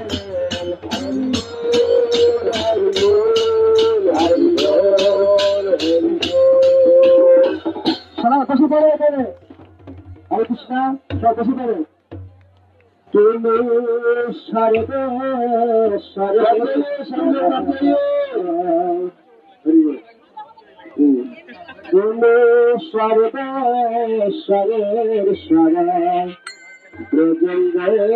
সারা বসে পড়ে এখানে হরে কৃষ্ণ সব বসে পড়ে তুমি তুমি সর্বেশ্বরের স্বরে ব্রজেন্দ্র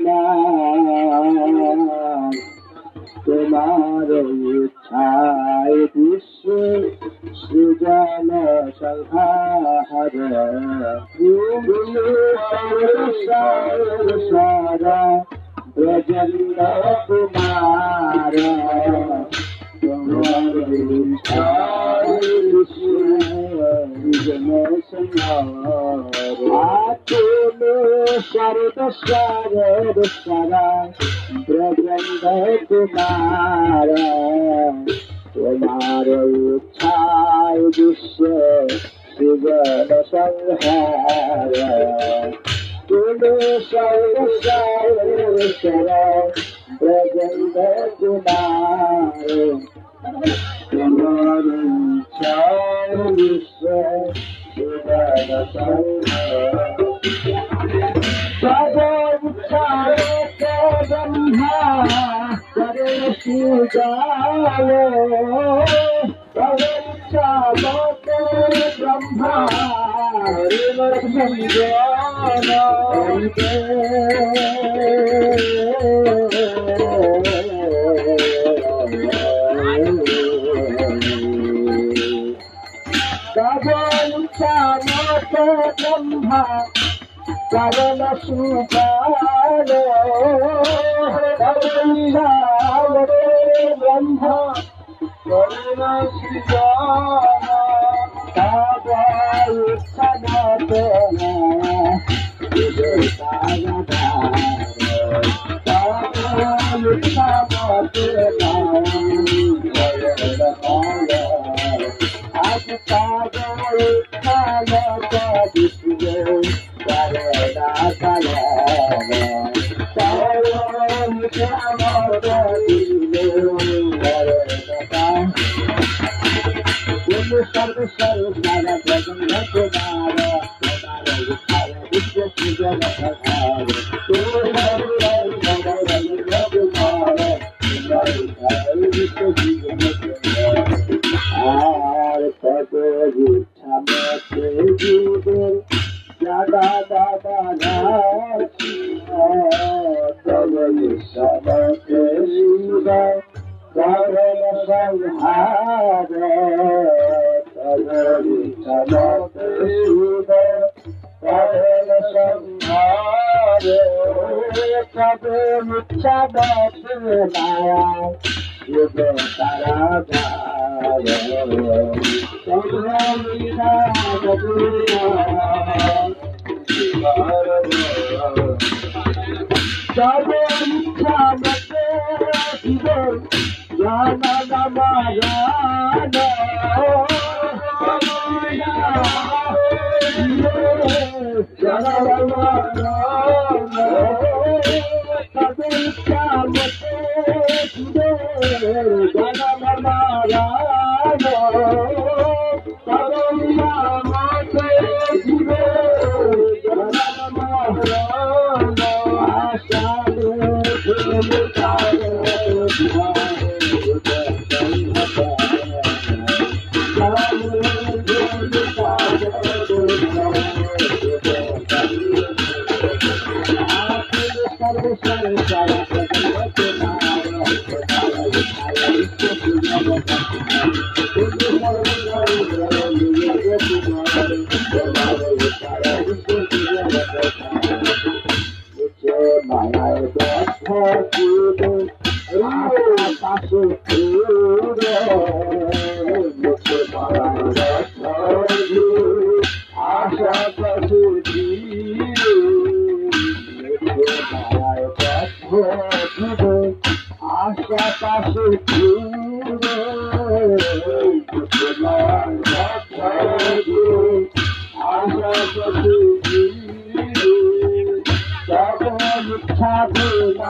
কুমার তোমার ইচ্ছায় বিশ্ব সৃজন সংহার তুমি সর্বেশ্বরের স্বরে ব্রজেন্দ্র কুমার তোমার ইচ্ছায় বিশ্ব সৃজন সংহার তুমি সর্বেশ্বরের স্বরে ব্রজেন্দ্র কুমার তোমার ইচ্ছায় বিশ্ব সৃজন সংহার তুমি সর্বেশ্বরের ব্রজেন্দ্র কুমার তোমার ইচ্ছায় বিশ্ব সৃজন সংহার ব্রহ্মা করে সুজালো ব্রহ্মা ব্রহ্মা কারণ সুপাল ব্রহ্মা করণ আর কত জীবন দাদা দাদা সবকে শিব করণ সংহার সবকে শিব করণ সংহার কবে মিথ্যা মায়া শিব তারা সবে মিথ্যা মতে শিব জানা নামায়ান জানা নামায়ান সবে মিথ্যা মতে শিব জানা নামায়ান সবে মিথ্যা মতে শিব জানা নামায়ান আশালে সাধনা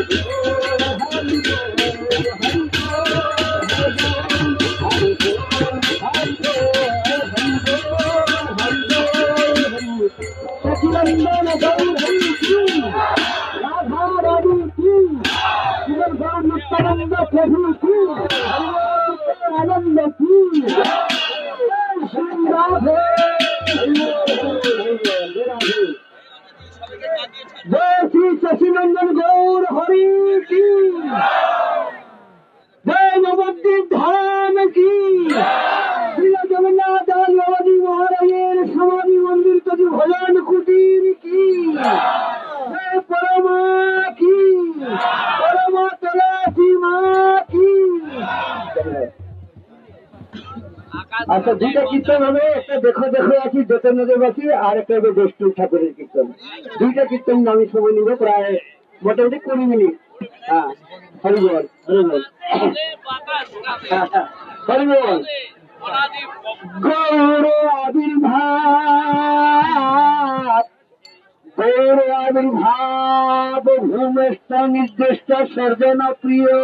सचिनंदन गौर हरि की, राधा रानी की, शिवन गौर नित्यानंद प्रभु की, आनंद की, श्री राधे जय श्री सचिनंदन गौर हरि की, जय नवद्वीप धाम की, श्री जगन्नाथ बाबाजी महाराजेर समाधि मंदिर तथा भजन कुटीर की, जय परमा की, परमा तलासी माँ की। আচ্ছা দুইটা কীর্তন হবে, একটা দেখো দেখো আছি বেতনবাসী আর একটা হবে বৈষ্ণব ঠাকুরের কীর্তন। দুইটা কীর্তন আমি সময় নিব প্রায় মোটামুটি 20 মিনিট। হ্যাঁ হরিবল হরিবল হরিবল। গৌর আবির্ভাব গৌর আবির্ভাব ভূমেষ্ঠ নির্দিষ্ট সর্জন প্রিয়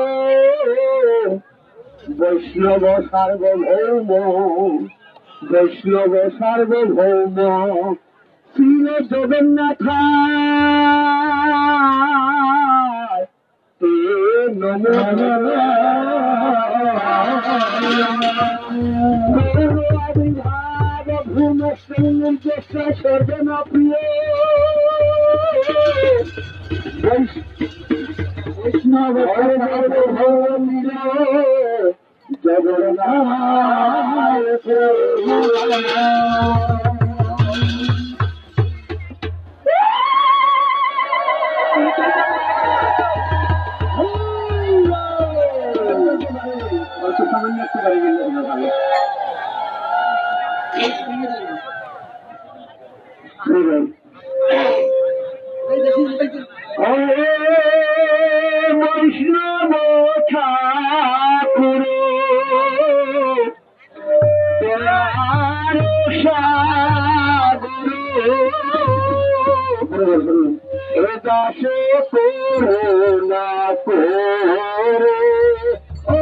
বৈষ্ণব সার্বভৌম বৈষ্ণব সার্বভৌম শ্রী জগন্নাথ নমো আবির্ভাব ভূমেষ্ঠ নির্দিষ্ট সর্জন প্রিয় বৈষ্ণব সার্বভৌম জগন্নাথ। সামান্য একটু বাড়ি গেলে ভালো। বৈষ্ণব ঠাকুর সাগর দাস করুণা করে ও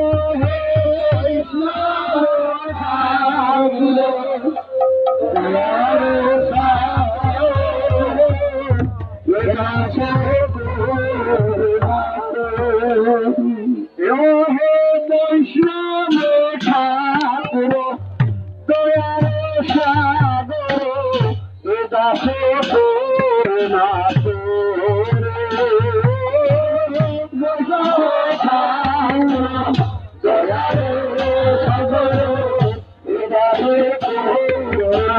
বৈষ্ণব ঠাকুর বৈষ্ণব ঠাকুর দয়ার সাগর দাস করুণা দয়ার সাগর দাস করুণা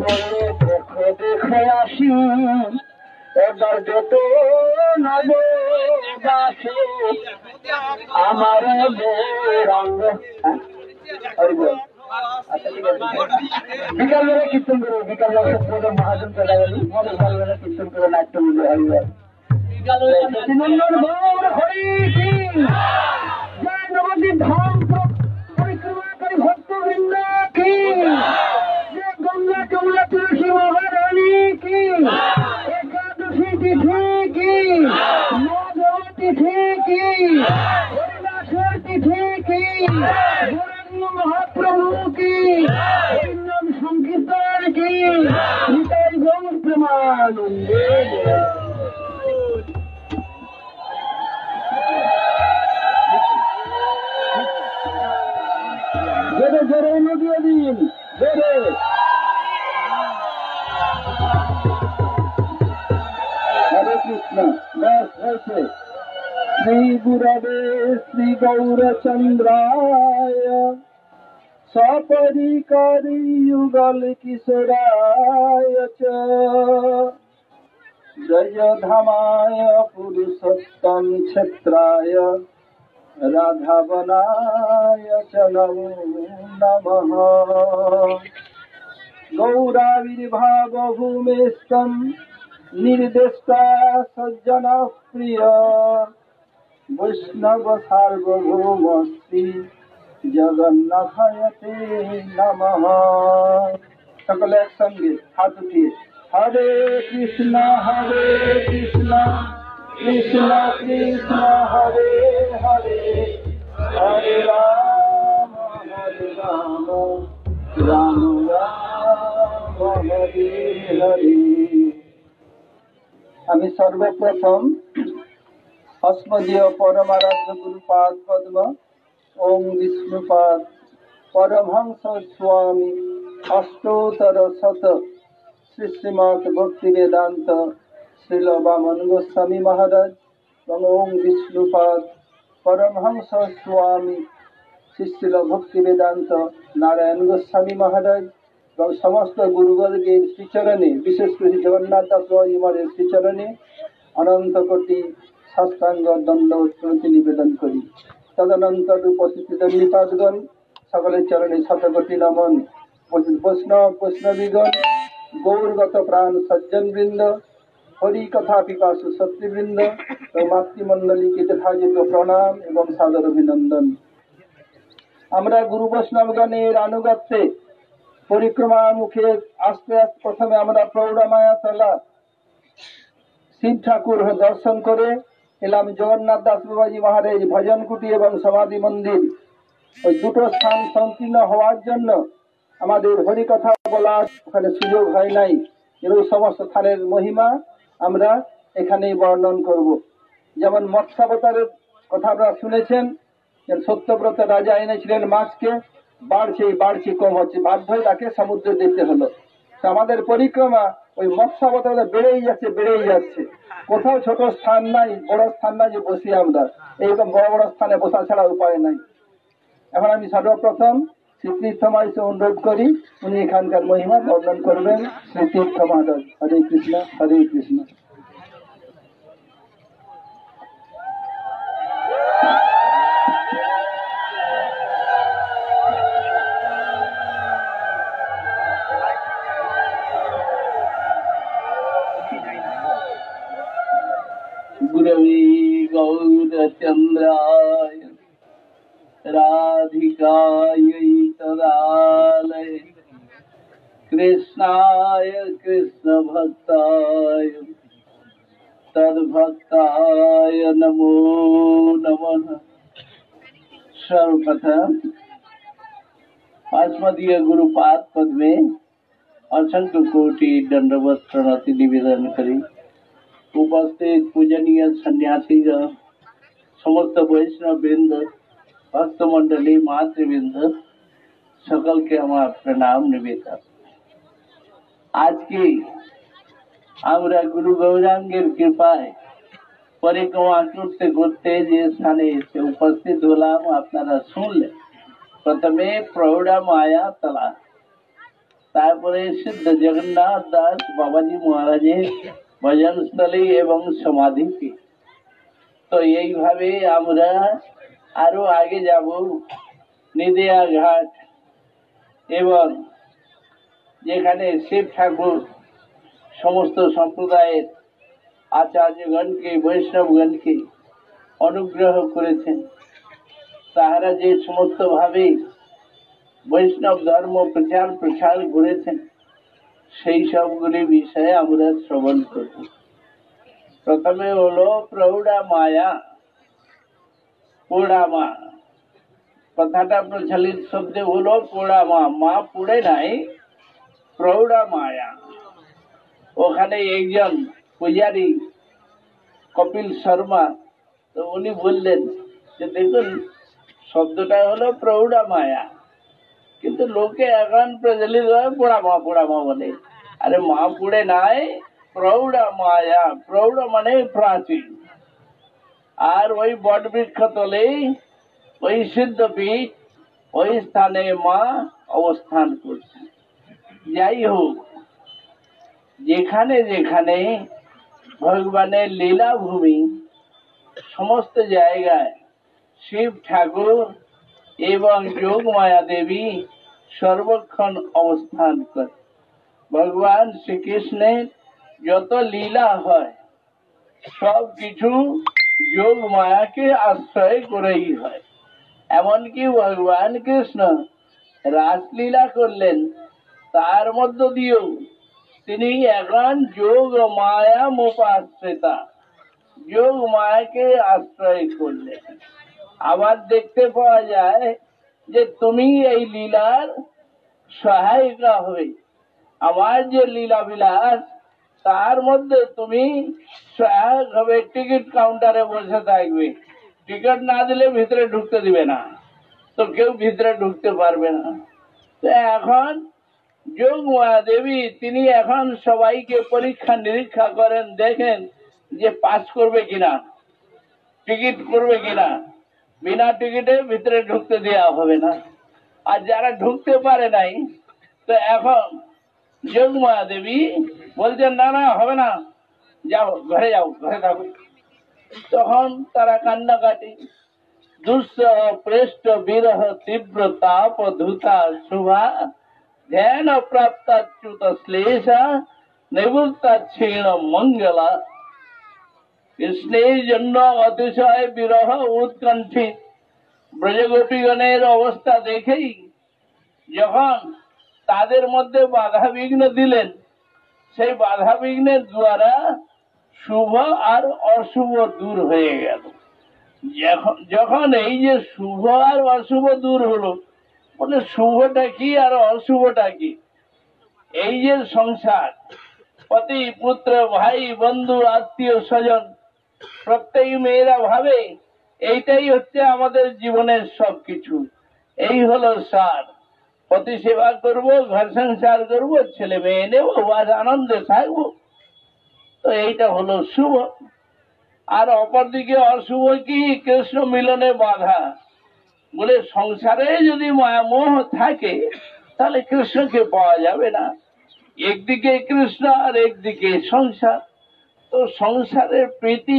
বলে দেখো দেখে আসি এবার যত নবদাসে আমার রঙ্গ বিকালবেলা কীর্তন করে বিকালবেলা সত্য মহাজন চলে গেল বিকালবেলা কীর্তন করে নাট্য মিলে হরিবার নন্দন গৌর হরি সিং জয় নবদ্বীপ ধাম পরিক্রমাকারী ভক্তবৃন্দ কি জয় গঙ্গা যমুনা তুলসী মহারানী কি একাদশী তিথি কি নবম তিথি কি হরিদাসের তিথি কি বরেণ্য মহাপ্রভু কি হরিনাম সংকীর্তন কি নিতাই গৌর প্রেমানন্দে জোরে জোরে নদীয় দিন জোরে হরে কৃষ্ণ ব্যাস হয়েছে শ্রী গুরবে শ্রী গৌরচন্দ্রায় সপরিকারী যুগল কিশোরায় চ জয়ধামায় পুরুষোত্তম ক্ষেত্রায় রাধাবনায় চ নমো নমঃ গৌরাবির্ভাব ভূমেস্তম নির্দেষ্টা সজ্জন প্রিয় বৈষ্ণব সার্বভৌমশ্রী জগন্নাথায়তে নমঃ। সকলে একসঙ্গে হাত উঠিয়ে হরে কৃষ্ণ কৃষ্ণ কৃষ্ণ হরে হরে হরে রাম রাম রাম হরে হরে। আমি সর্বপ্রথম अस्मदीय परमाराध्य गुरुपाद पद्म ओम विष्णुपाद परमहंस स्वामी अष्टोत्तर शत श्री श्रीमद भक्ति वेदांत श्रील वामन गोस्वामी महाराज এবং ओम विष्णुपाद परमहंस स्वामी श्री श्रील भक्ति वेदांत नारायण गोस्वामी महाराज এবং সমস্ত গুরুগণের শ্রীচরণে বিশেষ করে জগন্নাথ দাস মহারাজের শ্রীচরণে অনন্ত কোটি সাষ্টাঙ্গ দণ্ডবত প্রণতি নিবেদন করি। তদনন্তর উপস্থিত নিপাতগণ সকলের চরণে শতকোটি নমন। বৈষ্ণবীগণ, গৌরগত প্রাণ সজ্জন বৃন্দ, হরি কথা পিপাসু সত্যবৃন্দ ও মাতৃমণ্ডলীকে যথাযথ প্রণাম এবং সাদর অভিনন্দন। আমরা গুরু বৈষ্ণবগণের আনুগত্যে পরিক্রমা মুখে আস্তে আস্তে প্রথমে আমরা প্রৌঢ়মায়া তলা শিব ঠাকুর দর্শন করে এলাম জগন্নাথ দাস বাবাজি মহারাজ ভজন কুটি এবং সমাধি মন্দির। ওই দুটো স্থান সংকীর্ণ হওয়ার জন্য আমাদের হরিকথা বলার ওখানে সুযোগ হয় নাই। এর সমস্ত স্থানের মহিমা আমরা এখানেই বর্ণন করব। যেমন মৎস্যাবতারের কথা আপনারা শুনেছেন, সত্যব্রত রাজা এনেছিলেন মাছকে, বাড়ছে কম হচ্ছে, বাধ্য হয়ে তাকে সমুদ্রে যেতে হলো। আমাদের পরিক্রমা ওই মৎস্যাবতার বেড়েই যাচ্ছে। কোথাও ছোট স্থান নাই, বড় স্থান নাই যে বসি আমরা, এইরকম বড় বড় স্থানে বসা ছাড়া উপায় নাই। এখন আমি সর্বপ্রথম শ্রী তীর্থমাইকে অনুরোধ করি, উনি এখানকার মহিমা বর্ণন করবেন। শ্রী তীর্থ মাধব। হরে কৃষ্ণ হরে কৃষ্ণ। गुरवे गौरचन्द्राय राधिकायै तदालय कृष्णाय कृष्णभक्ताय तद्भक्ताय नमो नमः। सर्वप्रथम अस्मदीय गुरुपाद पद में असंख्य कोटि दंडवत प्रणति निवेदन करी उपस्थित पूजनीय सन्यासी समस्त वैष्णव वृंद, भक्तमंडली, मातृवृंद सकल के हमार प्रणाम निवेदन। आज की আমরা গুরু গৌরাঙ্গের কৃপায় পরিক্রমা করতে করতে যে স্থানে এসে উপস্থিত হলাম আপনারা শুনলেন। প্রথমে প্রৌঢ়া মায়া তলা, তারপরে সিদ্ধ জগন্নাথ দাস বাবাজি মহারাজের ভজন স্থলী এবং সমাধিতে। তো এইভাবে আমরা আরো আগে যাব। নিদিয়া ঘাট এবং যেখানে শিব ঠাকুর সমস্ত সম্প্রদায়ের আচার্যগণকে বৈষ্ণবগণকে অনুগ্রহ করেছেন, তাহারা যে সমস্ত ভাবে বৈষ্ণব ধর্ম প্রচার করেছেন, সেই সবগুলি বিষয়ে আমরা শ্রবণ করব। প্রথমে হলো প্রৌঢ়া মায়া। পোড়া মা কথাটা প্রচলিত শব্দ হলো পোড়া মা। মা পুড়ে নাই, প্রৌঢ়া মায়া। ওখানে একজন পূজারী কপিল শর্মা, তো উনি বললেন যে দেখুন শব্দটা হলো প্রৌঢ়া মায়া, কিন্তু লোকে এখন প্রচলিত হয় পোড়া মা বলে। আরে মা পুড়ে নাই, প্রৌঢ়া মায়া। প্রৌঢ় মানে প্রাচীন। আর ওই বট বৃক্ষ তলে ওই সিদ্ধপীঠ, ওই স্থানে মা অবস্থান করছে। যাই হোক, যেখানে যেখানে ভগবানের লীলা ভূমি, সমস্ত জায়গায় শিব ঠাকুর এবং যোগমায়া দেবী সর্বক্ষণ অবস্থান করে। ভগবান শ্রীকৃষ্ণের যত লীলা হয় সব কিছু যোগ মায়াকে আশ্রয় করেই হয়। এমনকি ভগবান কৃষ্ণ রাসলীলা করলেন, তার মধ্য দিয়েও তিনি এখন যোগ মায়া মোপাশ্রিতা, যোগ মায়াকে আশ্রয় করলেন। আবার দেখতে পাওয়া যায় যে তুমি এই লীলার সহায়িকা হবে। আমার যে লীলা বিলাস, তার মধ্যে তুমি সহায়ক হবে। টিকিট কাউন্টারে বসে থাকবে, টিকিট না দিলে ভিতরে ঢুকতে দিবে না, তো কেউ ভিতরে ঢুকতে পারবে না। তো এখন যোগ মায়া দেবী তিনি এখন সবাইকে পরীক্ষা নিরীক্ষা করেন, দেখেন যে পাস করবে কিনা, টিকিট করবে কিনা। বিনা টিকিটে ভিতরে ঢুকতে দেওয়া হবে না। আর যারা ঢুকতে পারে নাই, তো এখন যোগমায়া দেবী বলছেন না না হবে না, যাও ঘরে থাকো। তখন তারা কান্নাকাটি। দুঃসহ প্রেষ্ট বিরহ তীব্র তাপ ধূতা শুভা ধ্যান প্রাপ্তাচ্যুত শ্লেষা নিবৃত্তা ক্ষীণ মঙ্গলা। কৃষ্ণের জন্য অতিশয় বিরহ উৎকণ্ঠিত ব্রজগোপীগণের অবস্থা দেখেই যখন তাদের মধ্যে বাধা বিঘ্ন দিলেন, সেই বাধা বিঘ্নের দ্বারা শুভ আর অশুভ দূর হয়ে গেল। যখন এই যে শুভ আর অশুভ দূর হলো, বলে শুভটা কি আর অশুভটা কি? এই যে সংসার, পতি পুত্র ভাই বন্ধু আত্মীয় স্বজন প্রত্যেক মেয়েরা ভাবে এইটাই হচ্ছে আমাদের জীবনের সবকিছু, এই হলো সার। পতি সেবা করবো, ঘর সংসার করবো, ছেলে মেয়ে নেবো, আজ আনন্দে থাকবো, তো এইটা হলো শুভ। আর অপরদিকে অশুভ কি? কৃষ্ণ মিলনে বাধা। বলে সংসারে যদি মায়া মোহ থাকে তাহলে কৃষ্ণকে পাওয়া যাবে না। একদিকে কৃষ্ণ আর একদিকে সংসার, তো সংসারের প্রীতি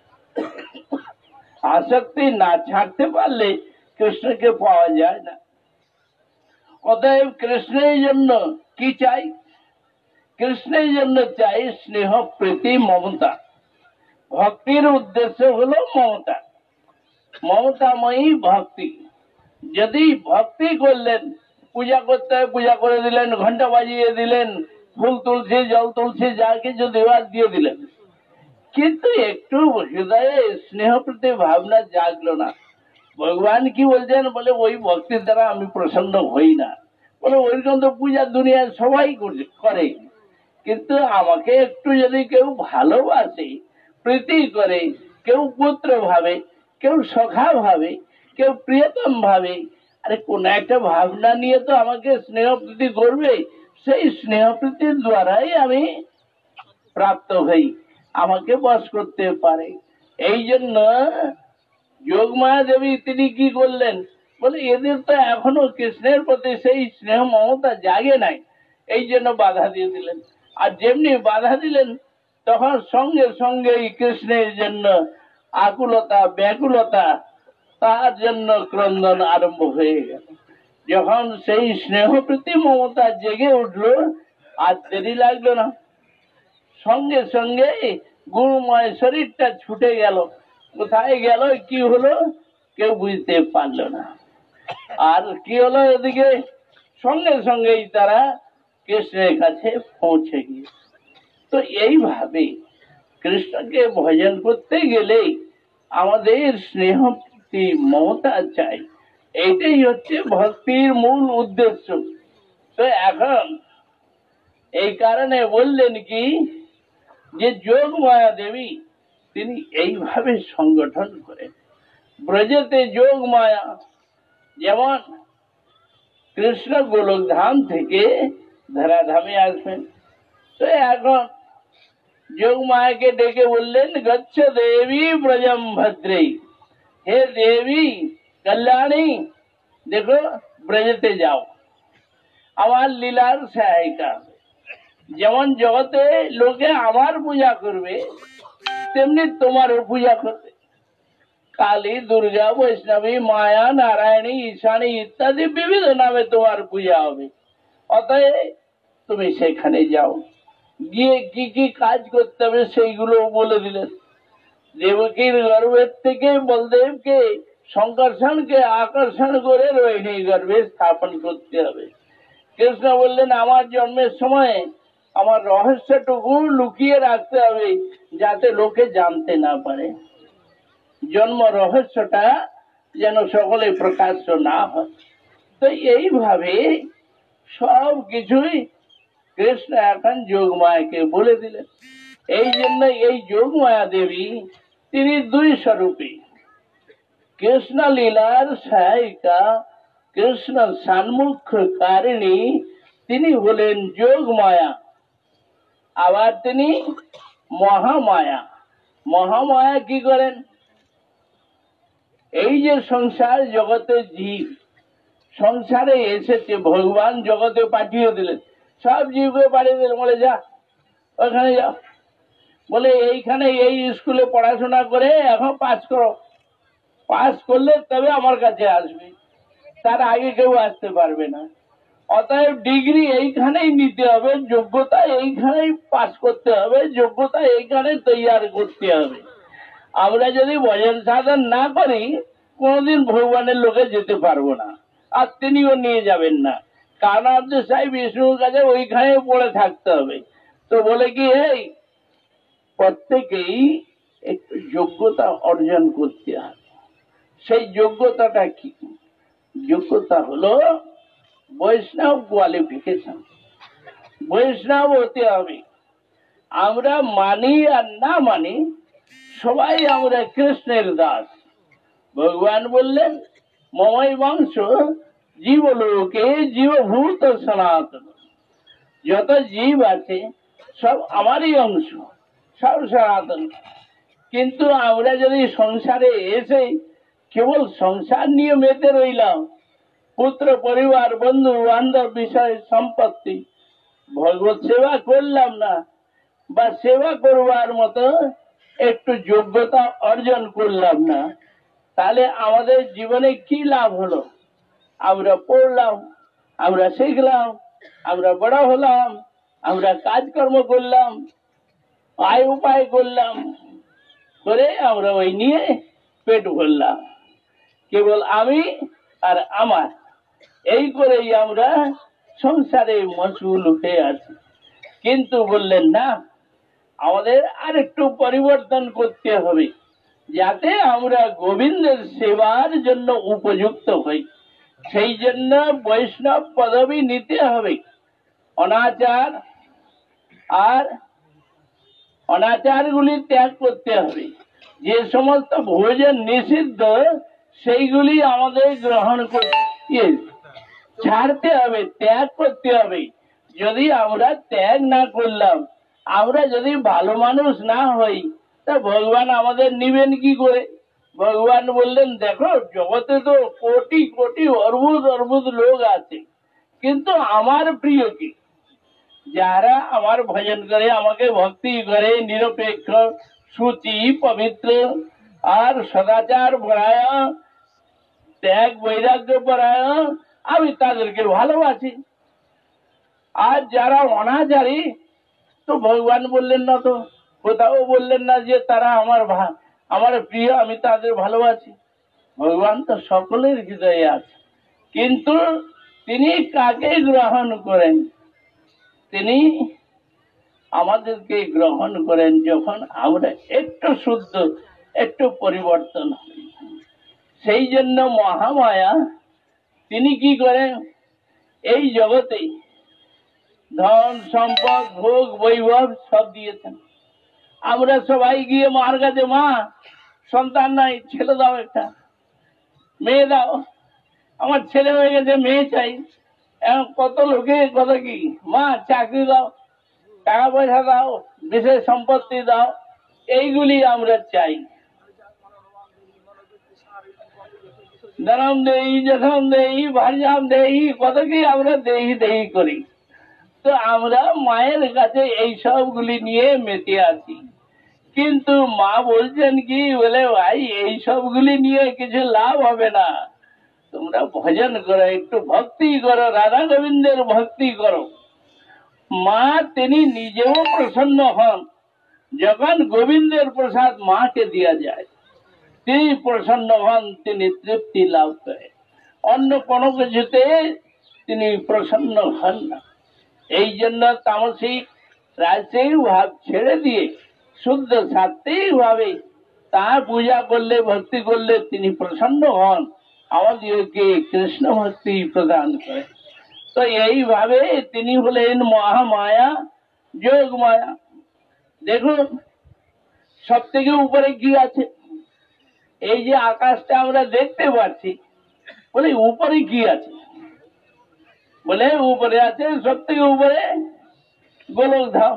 আসক্তি না ছাড়তে পারলে কৃষ্ণকে পাওয়া যায় না। অতএব কৃষ্ণের জন্য কি চাই? কৃষ্ণের জন্য চাই স্নেহ প্রীতি মমতা। ভক্তির উদ্দেশ্য হলো মমতা, মমতাময়ী ভক্তি। যদি ভক্তি করলেন, পূজা করতে পূজা করে দিলেন, ঘন্টা বাজিয়ে দিলেন, ফুল তুলসী জল তুলসী যা কিছু দেওয়ার দিয়ে দিলেন, কিন্তু একটু হৃদয়ে স্নেহ প্রতি ভাবনা জাগলো না। ভগবান কি বলছেন? বলে ওই ভক্তির দ্বারা আমি প্রসন্ন হই না। বলে ওইরকম তো পূজা দুনিয়ায় সবাই করে, কিন্তু আমাকে একটু যদি কেউ ভালোবাসে, প্রীতি করে, কেউ পুত্র ভাবে, কেউ সখা ভাবে, কেউ প্রিয়তম ভাবে, আরে কোন একটা ভাবনা নিয়ে তো আমাকে স্নেহ প্রীতি করবে, সেই স্নেহ প্রীতির দ্বারাই আমি প্রাপ্ত হই, আমাকে বশ করতে পারে। এই জন্য যোগমায়া দেবী তিনি কি করলেন? বলে এদের তো এখনো কৃষ্ণের প্রতি সেই স্নেহ মমতা জাগে নাই, এই জন্য বাধা দিয়ে দিলেন। আর যেমনি বাধা দিলেন তখন সঙ্গে সঙ্গে কৃষ্ণের জন্য আকুলতা ব্যাকুলতা, তার জন্য ক্রন্দন আরম্ভ হয়ে গেল। যখন সেই স্নেহ প্রীতি মমতা জেগে উঠলো, আর দেরি লাগলো না, সঙ্গে সঙ্গে গুণময় শরীরটা ছুটে গেল। কোথায় গেল, কি হলো, কেউ বুঝতে পারলো না। আর কি হলো, এদিকে সঙ্গে সঙ্গেই তারা কৃষ্ণের কাছে পৌঁছে গিয়ে। তো এইভাবে কৃষ্ণকে ভজন করতে গেলেই আমাদের স্নেহ প্রীতি মমতা চাই। এইটাই হচ্ছে ভক্তির মূল উদ্দেশ্য। তো এখন এই কারণে বললেন কি, যে যোগ মায়া দেবী তিনি এইভাবে সংগঠন করেন। ব্রজেতে যোগ মায়া, যেমন কৃষ্ণ গোলক ধাম থেকে ধরাধামে আসবেন। তো এখন যোগ মায়াকে ডেকে বললেন, গচ্ছ দেবী ব্রজম ভদ্রে, হে দেবী কল্যাণী, দেখো ব্রজেতে যাও, আমার লীলার সহায়িকা। যেমন জগতে লোকে আমার পূজা করবে, তেমনি তোমারও পূজা করবে। কালী, দুর্গা, বৈষ্ণবী, মায়া, নারায়ণী, ঈশানী ইত্যাদি বিবিধ নামে তোমার পূজা হবে। অতএব তুমি সেখানে যাও, গিয়ে কি কি কাজ করতে হবে সেইগুলো বলে দিলেন। দেবকীর গর্ভের থেকে বলদেবকে সংকর্ষণকে আকর্ষণ করে রোহিণী গর্ভে স্থাপন করতে হবে। কৃষ্ণ বললেন, আমার জন্মের সময় আমার রহস্যটুকু লুকিয়ে রাখতে হবে, যাতে লোকে জানতে না পারে। জন্ম রহস্যটা যেন সকলে প্রকাশ্য না হয়। তো এইভাবে সব কিছুই কৃষ্ণ এখন যোগমায়াকে বলে দিলেন। এই জন্য এই যোগমায়া দেবী তিনি দুই স্বরূপী, কৃষ্ণ লীলার সহায়িকা, কৃষ্ণ সান্মুখ্য কারিণী, তিনি হলেন যোগমায়া। আবার তিনি মহামায়া। মহামায়া কি করেন, এই যে সংসার জগতে জীব সংসারে এসেছে, ভগবান জগতে পাঠিয়ে দিলেন, সব জীবকে পাঠিয়ে দিলেন, বলে যা ওখানে যাও, বলে এইখানে এই স্কুলে পড়াশোনা করে এখন পাস করো, পাস করলে তবে আমার কাছে আসবে, তার আগে কেউ আসতে পারবে না। অতএব ডিগ্রি এইখানেই নিতে হবে, যোগ্যতা এইখানেই পাস করতে হবে, যোগ্যতা এইখানে তৈরি করতে হবে। আমরা যদি ভজন সাধন না করি কোনদিন ভগবানের লোকে যেতে পারবো না, আর তিনিও নিয়ে যাবেন না। কারণ সাহেব বিষ্ণুর কাছে ওইখানে পড়ে থাকতে হবে। তো বলে কি, এই প্রত্যেকেই একটু যোগ্যতা অর্জন করতে হবে। সেই যোগ্যতাটা কি? যোগ্যতা হলো বৈষ্ণব কোয়ালিফিকেশন, বৈষ্ণব হতে হবে। আমরা মানি আর না মানি, সবাই আমরা কৃষ্ণের দাস। ভগবান বললেন, মমই বংশ জীবলোকে জীবভূত সনাতন, যত জীব আছে সব আমারই অংশ, সব সনাতন। কিন্তু আমরা যদি সংসারে এসে কেবল সংসার নিয়ে মেতে রইলাম, পুত্র পরিবার বন্ধু বান্ধব বিষয় সম্পত্তি, ভগবত সেবা করলাম না, বা সেবা করবার মতো একটু যোগ্যতা অর্জন করলাম না, তাহলে আমাদের জীবনে কি লাভ হলো? আমরা পড়লাম, আমরা শিখলাম, আমরা বড় হলাম, আমরা কাজকর্ম করলাম, আয় উপায় করলাম, করে আমরা ওই নিয়ে পেট ভরলাম, কেবল আমি আর আমার, এই করেই আমরা সংসারে মশগুল হয়ে আছি। কিন্তু বললেন না, আমাদের আর একটু পরিবর্তন করতে হবে, যাতে আমরা গোবিন্দের সেবার জন্য উপযুক্ত হই। সেই জন্য বৈষ্ণব পদবী নিতে হবে। অনাচার আর অনাচারগুলি ত্যাগ করতে হবে। যে সমস্ত ভোজন নিষিদ্ধ সেইগুলি আমাদের গ্রহণ করতে ছাড়তে হবে, ত্যাগ করতে হবে। যদি আমরা ত্যাগ না করলাম, আমরা যদি ভালো মানুষ না হই, তা ভগবান আমাদের নিবেন কি করে? ভগবান বললেন, দেখো জগতে তো কোটি কোটি অর্বুদ অর্বুদ লোক আছে, কিন্তু আমার প্রিয় কি? যারা আমার ভজন করে, আমাকে ভক্তি করে, নিরপেক্ষ, সূচি, পবিত্র আর সদাচার পরায়ণ, ত্যাগ বৈরাগ্য পরায়ণ, আমি তাদেরকে ভালোবাসি। আর যারা অনাচারী, তো ভগবান বললেন না, তো কোথাও বললেন না যে তারা আমার প্রিয়, আমি তাদের ভালোবাসি। ভগবান তো সকলের হৃদয়ে আছে, কিন্তু তিনি কাকে গ্রহণ করেন? তিনি আমাদেরকে গ্রহণ করেন যখন আমরা একটু শুদ্ধ, একটু পরিবর্তন হই। সেই জন্য মহামায়া তিনি কি করেন? এই জগতে ধন সম্পদ ভোগ বৈভব সব দিয়েছেন। আমরা সবাই গিয়ে মার কাছে, মা সন্তান নাই, ছেলে দাও, একটা মেয়ে দাও, আমার ছেলে হয়ে গেছে, মেয়ে চাই। এখন কত লোকে কথা কি, মা চাকরি দাও, টাকা পয়সা দাও, বিশেষ সম্পত্তি দাও, এইগুলি আমরা চাই। ধনম দেই, যথম দেই, ভার্যাম দেই, কত কি আমরা দেহি দেহি করি। তো আমরা মায়ের কাছে এই সবগুলি নিয়ে মেতে আছি। কিন্তু মা বলছেন কি, বলে ভাই এই সবগুলি নিয়ে কিছু লাভ হবে না, তোমরা ভজন করো, একটু ভক্তি করো, রাধা গোবিন্দের ভক্তি করো। মা তিনি নিজেও প্রসন্ন হন যখন গোবিন্দের প্রসাদ মাকে দেওয়া যায়, তিনি প্রসন্ন হন, তিনি তৃপ্তি লাভ করে। অন্য কোনো কিছুতে তিনি প্রসন্ন হন না। এই জন্য তামসিক রাজসিক ভাব ছেড়ে দিয়ে শুদ্ধ সাত্ত্বিক ভাবে তার পূজা করলে, ভক্তি করলে তিনি প্রসন্ন হন, আমাদেরকে কৃষ্ণ ভক্তি প্রদান করে। তো এইভাবে তিনি হলেন মহামায়া, যোগ মায়া। দেখুন সব থেকে উপরে কি আছে? এই যে আকাশটা আমরা দেখতে পাচ্ছি, বলে উপরে কি আছে? বলে উপরে আছে, সব থেকে উপরে গোলক ধাম,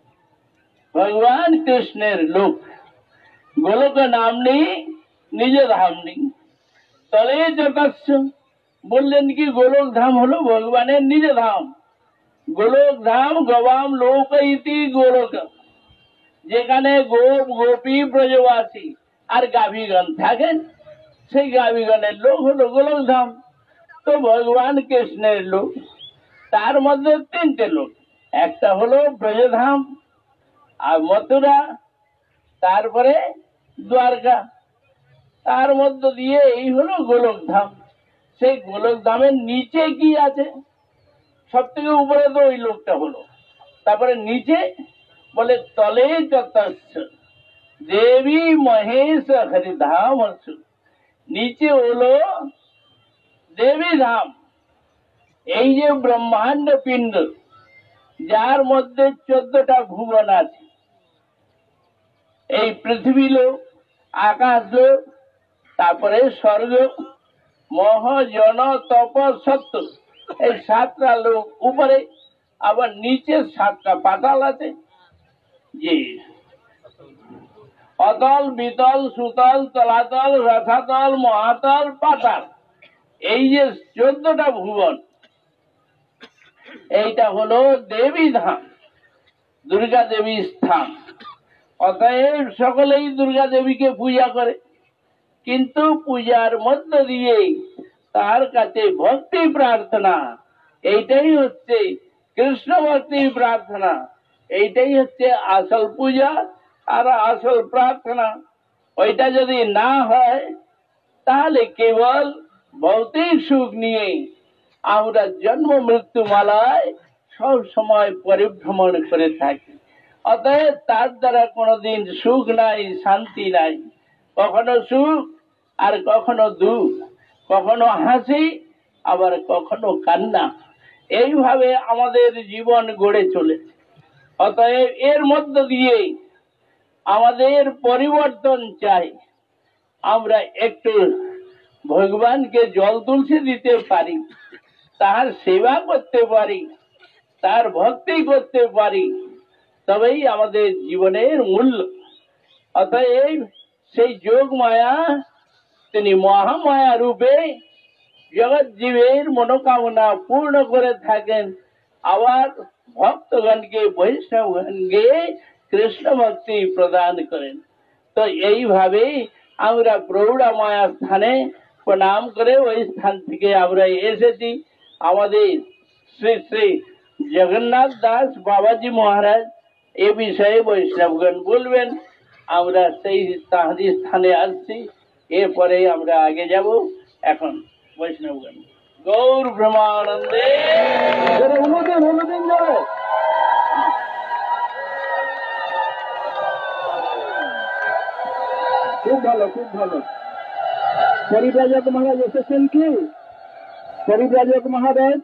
ভগবান কৃষ্ণের লোক। গোলক নাম নেই, নিজ ধাম নেই। তলে যতস্য, বললেন কি গোলক ধাম হলো ভগবানের নিজ ধাম। গোলক ধাম গবাম লোক ইতি গোলক, যেখানে গোপ গোপী ব্রজবাসী আর গাভীগণ থাকেন, সেই গাভীগণের লোক হলো গোলক ধাম। তো ভগবান কৃষ্ণের লোক, তার মধ্যে তিনটে লোক, একটা হলো ব্রজধাম আর মথুরা, তারপরে দ্বারকা, তার মধ্য দিয়ে এই হলো গোলক ধাম। সেই গোলক ধামের নিচে কি আছে? সব থেকে উপরে তো ওই লোকটা হলো, তারপরে নিচে বলে তলে যতস্য দেবী মহেশ হরিধাম, নিচে হলো দেবী ধাম। এই যে ব্রহ্মাণ্ড পিণ্ড, যার মধ্যে 14টা ভুবন আছে, এই পৃথিবী লোক, আকাশ লোক, তারপরে স্বর্গ, মহ জন তপ সত্য, এই 7টা লোক উপরে, আবার নিচে 7টা পাতাল আছে। যে অতল, বিতল, সুতল, তলাতল, রসাতল, মহাতল, পাতাল, এই যে 14টা ভুবন, এইটা হলো দেবী ধাম, দুর্গা দেবীর স্থান। অতএব সকলেই দুর্গা দেবীকে পূজা করে, কিন্তু পূজার মধ্য দিয়ে তার কাছে ভক্তি প্রার্থনা, এইটাই হচ্ছে কৃষ্ণ ভক্তি প্রার্থনা, এইটাই হচ্ছে আসল পূজা আর আসল প্রার্থনা। ওইটা যদি না হয়, তাহলে কেবল ভৌতিক সুখ নিয়ে আমরা জন্ম মৃত্যু মালায় সব সময় পরিভ্রমণ করে থাকি। অতএব তার দ্বারা কোনোদিন সুখ নাই, শান্তি নাই। কখনো সুখ আর কখনো দুঃখ, কখনো হাসি আবার কখনো কান্না, এইভাবে আমাদের জীবন গড়ে চলেছে। অতএব এর মধ্য দিয়ে আমাদের পরিবর্তন চাই। আমরা একটু ভগবানকে জল তুলসী দিতে পারি, তার সেবা করতে পারি, তার ভক্তি করতে পারি, তবেই আমাদের জীবনের মূল্য। অতএব সেই যোগ মায়া তিনি মহামায়া রূপে জগৎ জীবের মনোকামনা পূর্ণ করে থাকেন। আবার ভক্তগণকে বৈষ্ণবগণকে কৃষ্ণ ভক্তি প্রদান করেন। তো এইভাবেই আমরা প্রৌঢ়া মায়া স্থানে প্রণাম করে ওই স্থান থেকে আমরা এসেছি। আমাদের শ্রী শ্রী জগন্নাথ দাস বাবাজি মহারাজ এ বিষয়ে বৈষ্ণবগণ বলবেন। আমরা সেই তাহারি স্থানে আসছি, এরপরে আমরা আগে যাব। এখন বৈষ্ণবগণ গৌর ব্রহ্মানন্দে অনুদিন অনুদিন যাবে। খুব ভালো, খুব ভালো। পরিব্রাজক মহারাজ এসেছেন কি? পরিব্রাজক মহারাজ,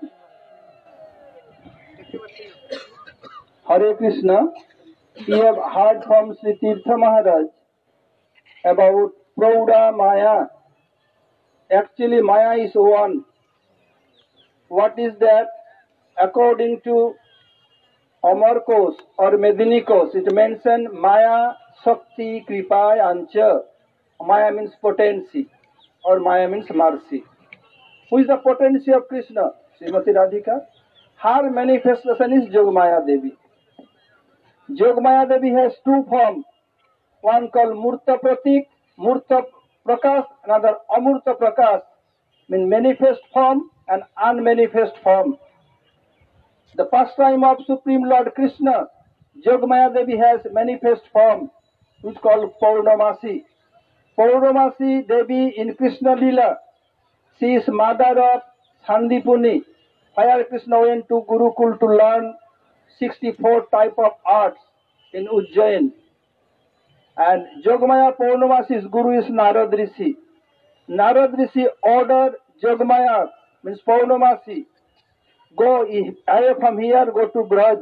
Hare Krishna. We have heard from Sri Tirtha Maharaj about Praudha Maya. Actually, Maya is one. What is that? According to Amarkos or Medinikos, it mentions Maya Shakti Kripa Ancha. Maya means potency or Maya means mercy. Who is the potency of Krishna? Srimati Radhika. Her manifestation is Jogmaya Devi. Jogmaya Devi has two forms. One called Murta Pratik, Murta Prakash, another Amurta Prakash, means manifest form and unmanifest form. The pastime of Supreme Lord Krishna, Jogmaya Devi has manifest form, which is called Purnamasi. Purnamasi Devi in Krishna Lila, she is mother of Sandipuni, where Krishna went to Gurukul to learn 64 type of arts in Ujjain. And Jogmaya Purnamasi's guru is Narad Rishi. Narad Rishi ordered Jogmaya, means Purnamasi, go away from here, go to Braj.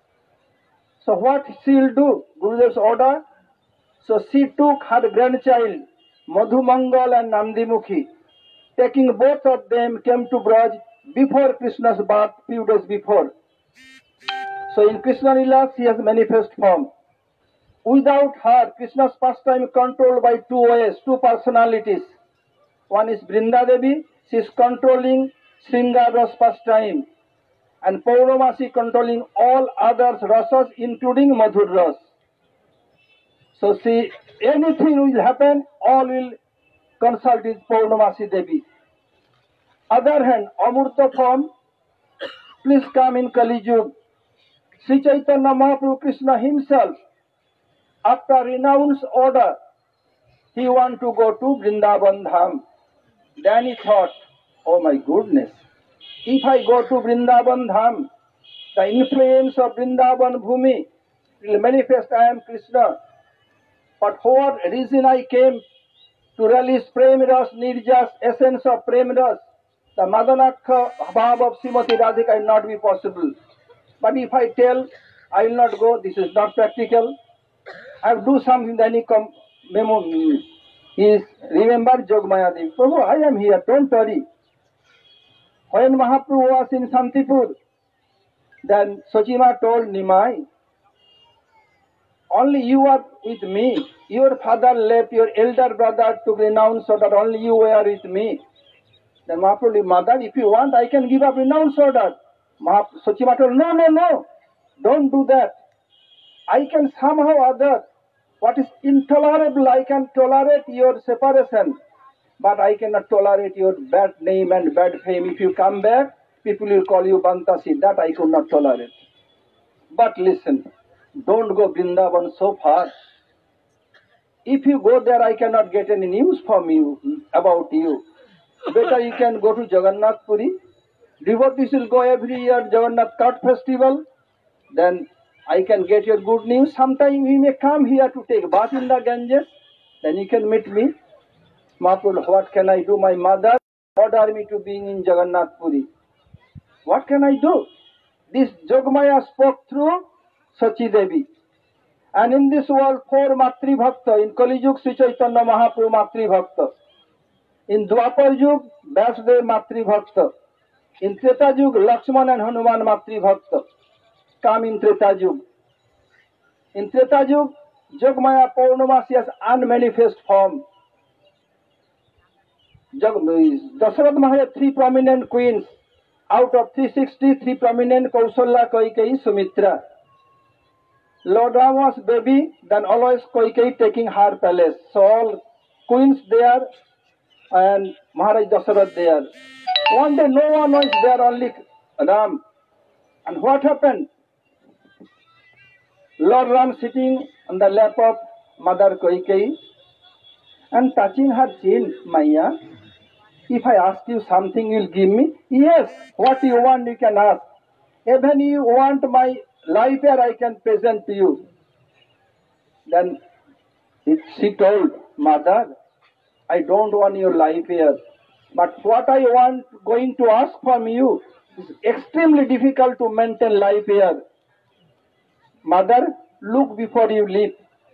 So what she will do? Gurudev's order. So she took her grandchild, Madhumangal and Nandimukhi. Taking both of them, came to Braj before Krishna's birth, few days before. So in Krishna Lila, she has manifest form. Without her, Krishna's pastime controlled by two ways, two personalities. One is Brinda Devi, she is controlling Sringaras pastime, and Purnamasi controlling all others rasas, including Madhur ras. So see, anything will happen, all will consult with Purnamasi Devi. Other hand, Amurta form, please come in Kali Yuga. Sri Chaitanya Mahaprabhu Krishna himself, after renounce order, he want to go to Vrindavan Dham. Then he thought, oh my goodness, if I go to Vrindavan Dham, the influence of Vrindavan Bhumi will manifest I am Krishna. But for what reason I came to release Prem Ras, Nirjas, essence of Prem Ras, the Madanakha Bhav of Srimati Radhika will not be possible. But if I tell, I will not go, this is not practical. I have to do something, then he come, he is, remember Jogmaya Devi. Prabhu, I am here, don't worry. When Mahaprabhu was in Santipur, then Sochima told Nimai, only you are with me. Your father left your elder brother to renounce order, only you were with me. Then Mahaprabhu, mother, if you want, I can give up renounce order. Sochima told, no, no, no, don't do that. I can somehow other, what is intolerable, I can tolerate your separation, but I cannot tolerate your bad name and bad fame. If you come back, people will call you Bantasi. That I could not tolerate. But listen, don't go Vrindavan so far. If you go there, I cannot get any news from you, about you. Better you can go to Jagannath Puri. Devotees will go every year Jagannath Kat festival. Then I can get your good news. Sometime we may come here to take bath in the Ganges. Then you can meet me. Mahaprabhu, what can I do? My mother ordered me to be in Jagannath Puri. What can I do? This Jogmaya spoke through Sachi Devi. And in this world, 4 Matri Bhakta. In Kali Yuga, Sri Chaitanya Mahaprabhu Matri Bhakta. In Dwapar Yuga, Vyasdev Matri Bhakta. In Treta Yuga, Lakshman and Hanuman Matri Bhakta. Come in Treta Yuga. In Treta Yuga, Jogmaya Purnamasi has unmanifest form. Dasarath Maharaj had 3 prominent queens. out of 363 prominent Kausala, Kaikeyi, Sumitra. Lord Ram was baby, then always Kaikeyi taking her palace. So all queens there and Maharaj Dasarath there. One day no one was there, only Ram. And what happened? Lord Ram sitting on the lap of Mother Kaikeyi and touching her chin, Maya. If I ask you something, you'll give me? Yes, what you want, you can ask. Even you want my life here, I can present to you. Then she told, Mother, I don't want your life here. But what I want, going to ask from you, is extremely difficult to maintain life here. Mother, look before you leave.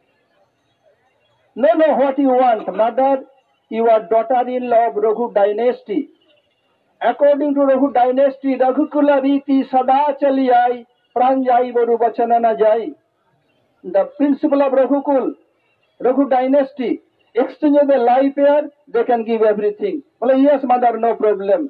No, what you want? Mother, you are daughter-in-law of Raghu dynasty. According to Raghu dynasty, Raghukula Riti Sada Chali Ai, Pranjai Varu Vachanana Jai. The principle of Raghukul, Raghu dynasty, exchange the life here, they can give everything. Well, yes, mother, no problem.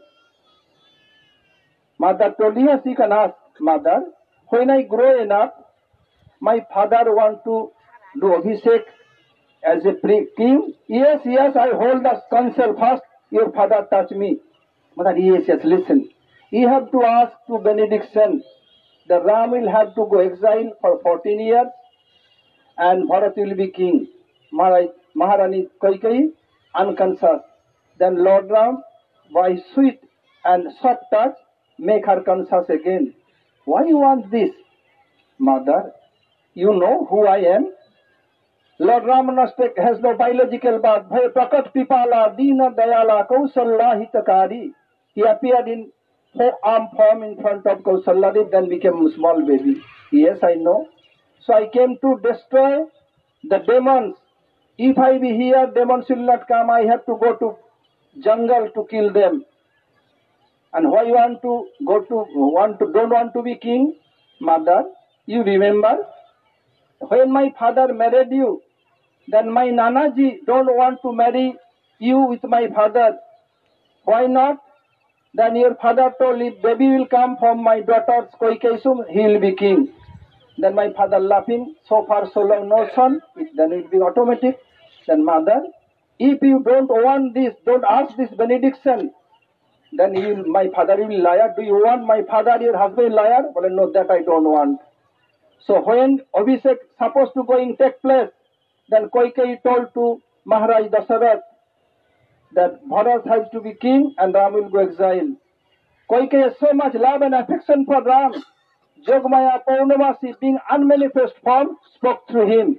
Mother told, yes, you can ask. Mother, when I grow enough, my father want to do Abhishek as a king. Yes, I hold the counsel first. Your father touch me. Mother, yes, listen. You have to ask to benediction. The Ram will have to go exile for 14 years and Bharat will be king. Maharani Kaikeyi, unconscious. Then Lord Ram, by sweet and soft touch, make her conscious again. Why you want this? Mother, you know who I am? Lord Ramanastek has no biological birth. Bhai Prakat Pipala, Dina Dayala, Kausala Hitakari. He appeared in arm form in front of Kausala, then became a small baby. Yes, I know. So I came to destroy the demons. If I be here, demons will not come. I have to go to jungle to kill them. And why you want to don't want to be king? Mother, you remember when my father married you, then my Nanaji don't want to marry you with my father. Why not? Then your father told, if baby will come from my daughter's Koikeisum, he will be king. Then my father laughing, so far so long no son, then it will be automatic. Then mother, if you don't want this, don't ask this benediction, then my father will be liar. Do you want my father, your husband, liar? Well, no, that I don't want. So when Abhishek supposed to going take place, then Kaikeyi told to Maharaj Dasarath that Bharat has to be king and Ram will go exile. Kaikeyi has so much love and affection for Ram. Jogmaya Paurnamasi, being unmanifest form, spoke through him.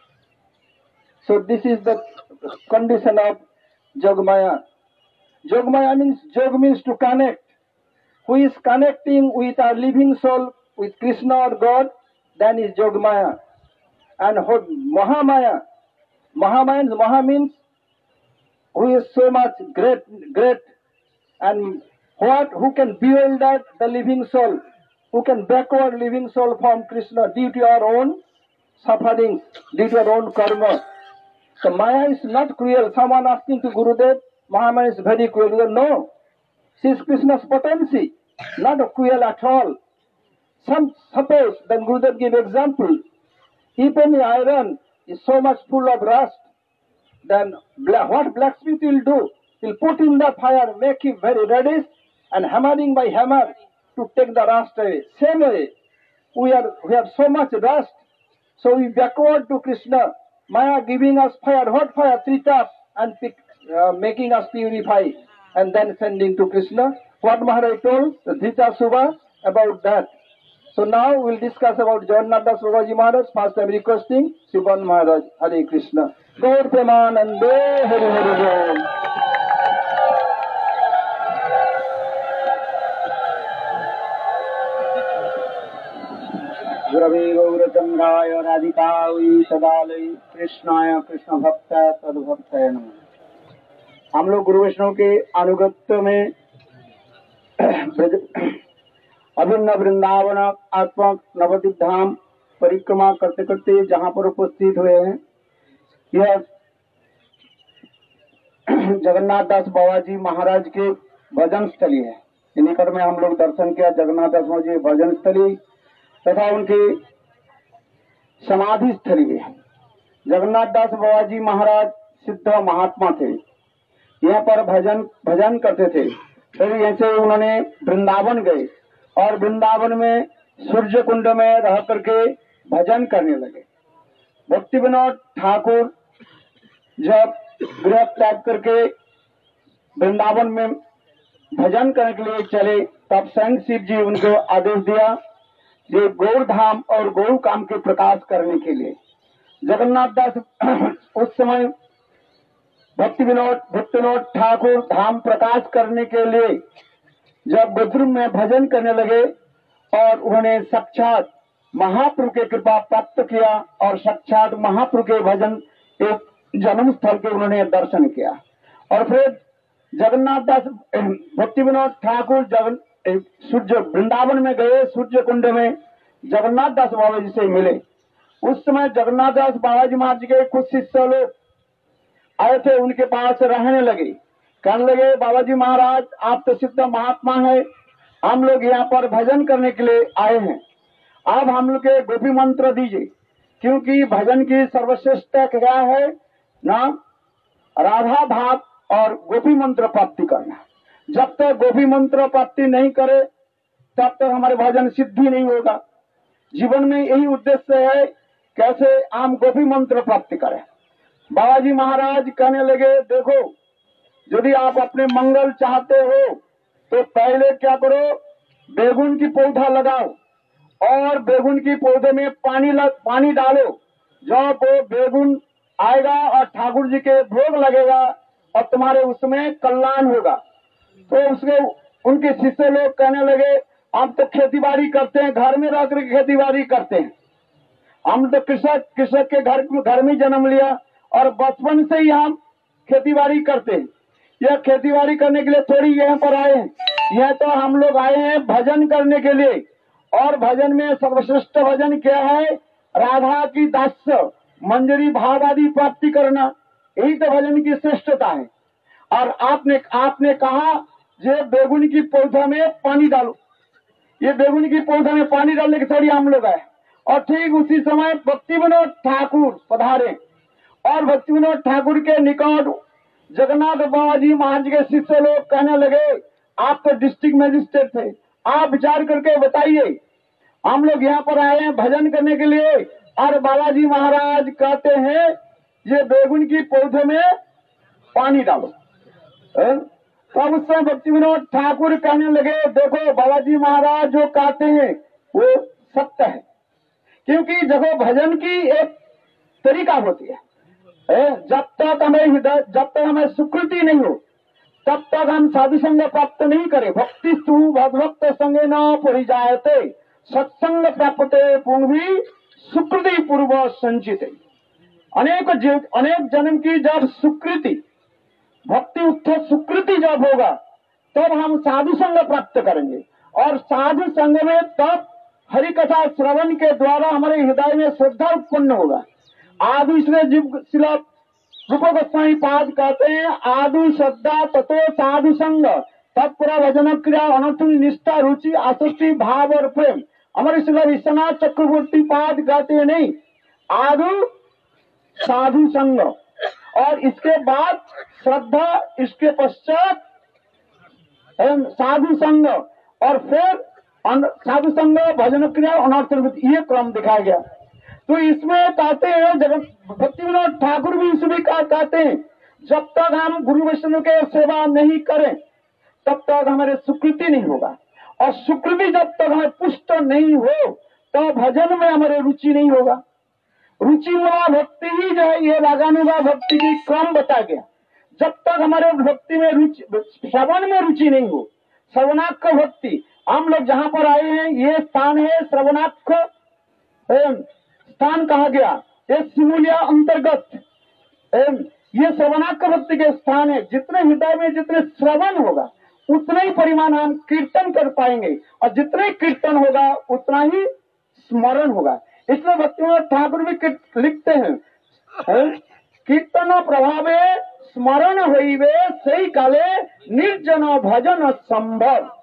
So this is the condition of Jogmaya. Jogmaya means, Jog means to connect. Who is connecting with our living soul, with Krishna or God, then is Jogmaya. And Mahamaya, Maha means who is so much great, and who can build that the living soul, who can backward living soul from Krishna due to our own sufferings, due to our own karma. So Maya is not cruel. Someone asking to Gurudev, Mahamaya is very cruel. No, she is Krishna's potency, not cruel at all. Suppose, then Gurudev gave example, if any iron is so much full of rust, then what blacksmith will do? He'll put in the fire, make it very reddish, and hammering by hammer to take the rust away. Same way, we have so much rust, so we backward to Krishna. Maya giving us fire, hot fire, 3 taps, and making us purify, and then sending to Krishna. What Maharaj told, the Dhita Subha, about that. So now we'll discuss about Jagannath Das Babaji Maharaj. First I'm requesting Sivan Maharaj, Hare Krishna. Gaur Premanande, Hare Hare Ram. Gurave Gaurachandaya Radhikavi Sadalai Krishnaya Krishna Bhakta Tadbhaktaya Namah. हम लोग गुरु वैष्णव के अनुगत्य में अभिन्न वृंदावन आत्मक नवद्वीप धाम परिक्रमा करते करते जहाँ पर उपस्थित हुए हैं, यह जगन्नाथ दास बाबा जी महाराज के भजन स्थली है। निकट में हम लोग दर्शन किया जगन्नाथ दास बाबा जी भजन स्थली तथा उनकी समाधि स्थली है। जगन्नाथ दास बाबा जी महाराज सिद्ध महात्मा थे, यहाँ पर भजन करते थे। फिर यहाँ से उन्होंने वृंदावन गए और वृंदावन में सूर्य कुंड में रह करके भजन करने लगे। भक्ति विनोद ठाकुर जब गृह त्याग करके वृंदावन में भजन करने के लिए चले, तब स्वयं शिव जी उनको आदेश दिया ये गौर धाम और गौर काम के प्रकाश करने के लिए। जगन्नाथ दास उस समय भक्ति विनोद ठाकुर धाम प्रकाश करने के लिए जब गुजर में भजन करने लगे और उन्होंने साक्षात महाप्रभु की कृपा प्राप्त किया और साक्षात महाप्रभु के भजन एक जन्म स्थल के उन्होंने दर्शन किया। और फिर जगन्नाथ दास भक्ति विनोद ठाकुर सूर्य वृंदावन में गए, सूर्य कुंड में जगन्नाथ दास बाबा जी से मिले। उस समय जगन्नाथ दास बाबा जी महाराज के कुछ शिष्य लोग आए थे, उनके पास रहने लगे। कहने लगे बाबा जी महाराज आप तो सिद्ध महात्मा है, हम लोग यहाँ पर भजन करने के लिए आए हैं, आप हम लोग के गोपी मंत्र दीजिए, क्योंकि भजन की सर्वश्रेष्ठ क्या है ना, राधा भाव और गोपी मंत्र प्राप्ति करना। जब तक गोपी मंत्र प्राप्ति नहीं करे तब तक हमारे भजन सिद्धि नहीं होगा। जीवन में यही उद्देश्य है कैसे हम गोपी मंत्र प्राप्ति करें। बाबा जी महाराज कहने लगे देखो यदि आप अपने मंगल चाहते हो तो पहले क्या करो, बैगुन की पौधा लगाओ और बैगुन की पौधे में पानी डालो। जब वो बैगुन आएगा और ठाकुर जी के भोग लगेगा और तुम्हारे उसमें कल्याण होगा। तो उसके उनके शिष्य लोग कहने लगे हम तो खेती बाड़ी करते हैं, घर में रह कर खेती बाड़ी करते हैं, हम तो कृषक के घर में जन्म लिया और बचपन से ही हम खेती बाड़ी करते हैं। यह खेती बाड़ी करने के लिए थोड़ी यहाँ पर आए हैं, यह तो हम लोग आए हैं भजन करने के लिए। और भजन में सर्वश्रेष्ठ भजन क्या है, राधा की दास्य मंजरी भाव आदि प्राप्ति करना, यही तो भजन की श्रेष्ठता है। और आपने कहा ये बैगुन की पौधा में पानी डालो, ये बैगुन की पौधा में पानी डालने के थोड़ी हम लोग आए। और ठीक उसी समय भक्ति विनोद ठाकुर पधारे और भक्ति विनोद ठाकुर के निकट जगन्नाथ बाबा जी महाराज के शिष्य लोग कहने लगे आप तो डिस्ट्रिक्ट मजिस्ट्रेट थे, आप विचार करके बताइए, हम लोग यहाँ पर आए हैं भजन करने के लिए और बालाजी महाराज कहते हैं ये बैगुन की पौधे में पानी डालो। तब उस समय भक्ति विनोद ठाकुर कहने लगे देखो बालाजी महाराज जो कहते हैं वो सत्य है, क्योंकि जब भजन की एक तरीका होती है, जब तक हमें स्वीकृति नहीं हो तब तक हम साधु संग प्राप्त नहीं करें। भक्ति तू भगवत संगे न परिजायते सत्संग प्राप्ते पुंगी सुकृति पूर्व संचित। अनेक जन्म की जब सुकृति भक्ति उत्थत सुकृति जब होगा तब हम साधु संग प्राप्त करेंगे और साधु संग में तब हरि कथा श्रवण के द्वारा हमारे हृदय में श्रद्धा उत्पन्न होगा। आदि इसलिए शिला रूप गोस्वामी पाद कहते हैं आदि श्रद्धा ततो साधु संग तत्पुरा भजन क्रिया अनर्थ निष्ठा रुचि आसक्ति भाव और प्रेम। हमारे शिला विश्वनाथ चक्रवर्ती पाद कहते हैं नहीं, आदि साधु संग और इसके बाद श्रद्धा, इसके पश्चात साधु संग और फिर साधु संग भजन क्रिया अनर्थ ये क्रम दिखाया गया। तो इसमें कहते हैं भक्ति विनोद ठाकुर भी इसमें कहते हैं जब तक हम गुरु वैष्णव के सेवा नहीं करें तब तक हमारे स्वीकृति नहीं होगा और स्वीकृति जब तक हमें पुष्ट नहीं हो तो भजन में हमारे रुचि नहीं होगा। रुचि वाला भक्ति ही जो है ये रागानुगा भक्ति की क्रम बता गया। जब तक हमारे भक्ति में रुचि, श्रवण में रुचि नहीं हो, श्रवणाक्ष भक्ति, हम लोग जहाँ पर आए हैं ये स्थान है श्रवणाक्ष स्थान कहा गया, ये सिमुलिया अंतर्गत ये श्रवणाक्ष भक्ति के स्थान है। जितने हृदय में जितने श्रवण होगा उतना ही परिमाण हम कीर्तन कर पाएंगे और जितने कीर्तन होगा उतना ही स्मरण होगा। इसलिए भक्ति विनोद ठाकुर भी लिखते हैं कीर्तन प्रभावे स्मरण होइबे सही काले निर्जन भजन संभव।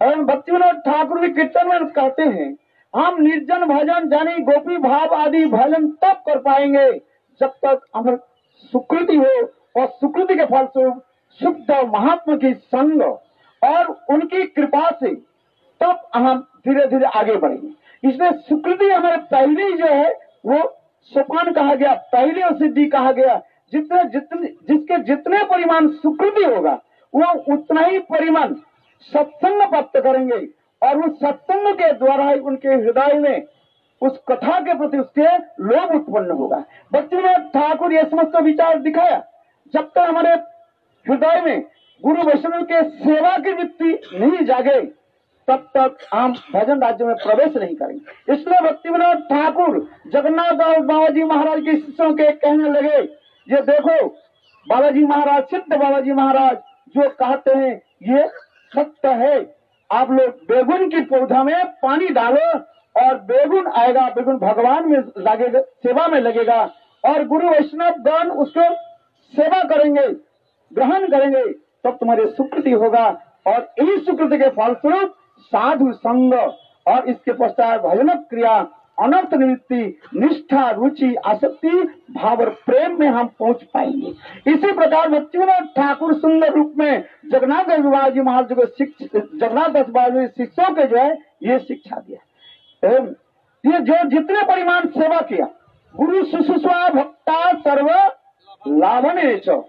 और भक्तिविनोद ठाकुर भी कीर्तन में कहते हैं, हम निर्जन भजन जानी गोपी भाव आदि भजन तब कर पाएंगे जब तक हमारी सुकृति हो, और सुकृति के फलस्वरूप शुद्ध महात्मा की संग और उनकी कृपा से तब हम धीरे धीरे आगे बढ़ेंगे। इसलिए सुकृति हमारे पहली जो है वो सोपान कहा गया, पहली और सिद्धि कहा गया। जिसके जितने परिमाण सुकृति होगा वो उतना ही परिमाण सत्संग प्राप्त करेंगे, और उस सत्संग के द्वारा ही उनके हृदय में उस कथा के प्रति उसके लोभ उत्पन्न होगा। भक्तिविनोद ठाकुर ये समस्त विचार दिखाया, जब तक हमारे हृदय में गुरु वैष्णव के सेवा की वृत्ति नहीं जागे तब तक हम भजन राज्य में प्रवेश नहीं करेंगे। इसलिए भक्तिविनोद ठाकुर जगन्नाथ दास बाबाजी महाराज के शिष्यों के कहने लगे, ये देखो बाबाजी महाराज, सिद्ध बाबाजी महाराज जो कहते हैं ये सत्य है। आप लोग बेगुन की पौधा में पानी डालो और बेगुन आएगा, बेगुन भगवान में लगेगा, सेवा में लगेगा, और गुरु वैष्णव गण उसको सेवा करेंगे, ग्रहण करेंगे, तब तुम्हारी सुकृति होगा। और इसी सुकृति के फलस्वरूप साधु संग और इसके पश्चात भजन क्रिया, अनर्थ निवृत्ति, निष्ठा, रुचि, आसक्ति, भाव और प्रेम में हम पहुंच पाएंगे। इसी प्रकार भक्तिविनोद ठाकुर सुंदर रूप में जगन्नाथ दास बाबाजी महाराज को जगन्नाथ दास बाबाजी शिष्यों के जो है ये शिक्षा दिया। ये जो जितने परिमाण सेवा किया, गुरु शुश्रूषा भक्ता सर्व लाभने च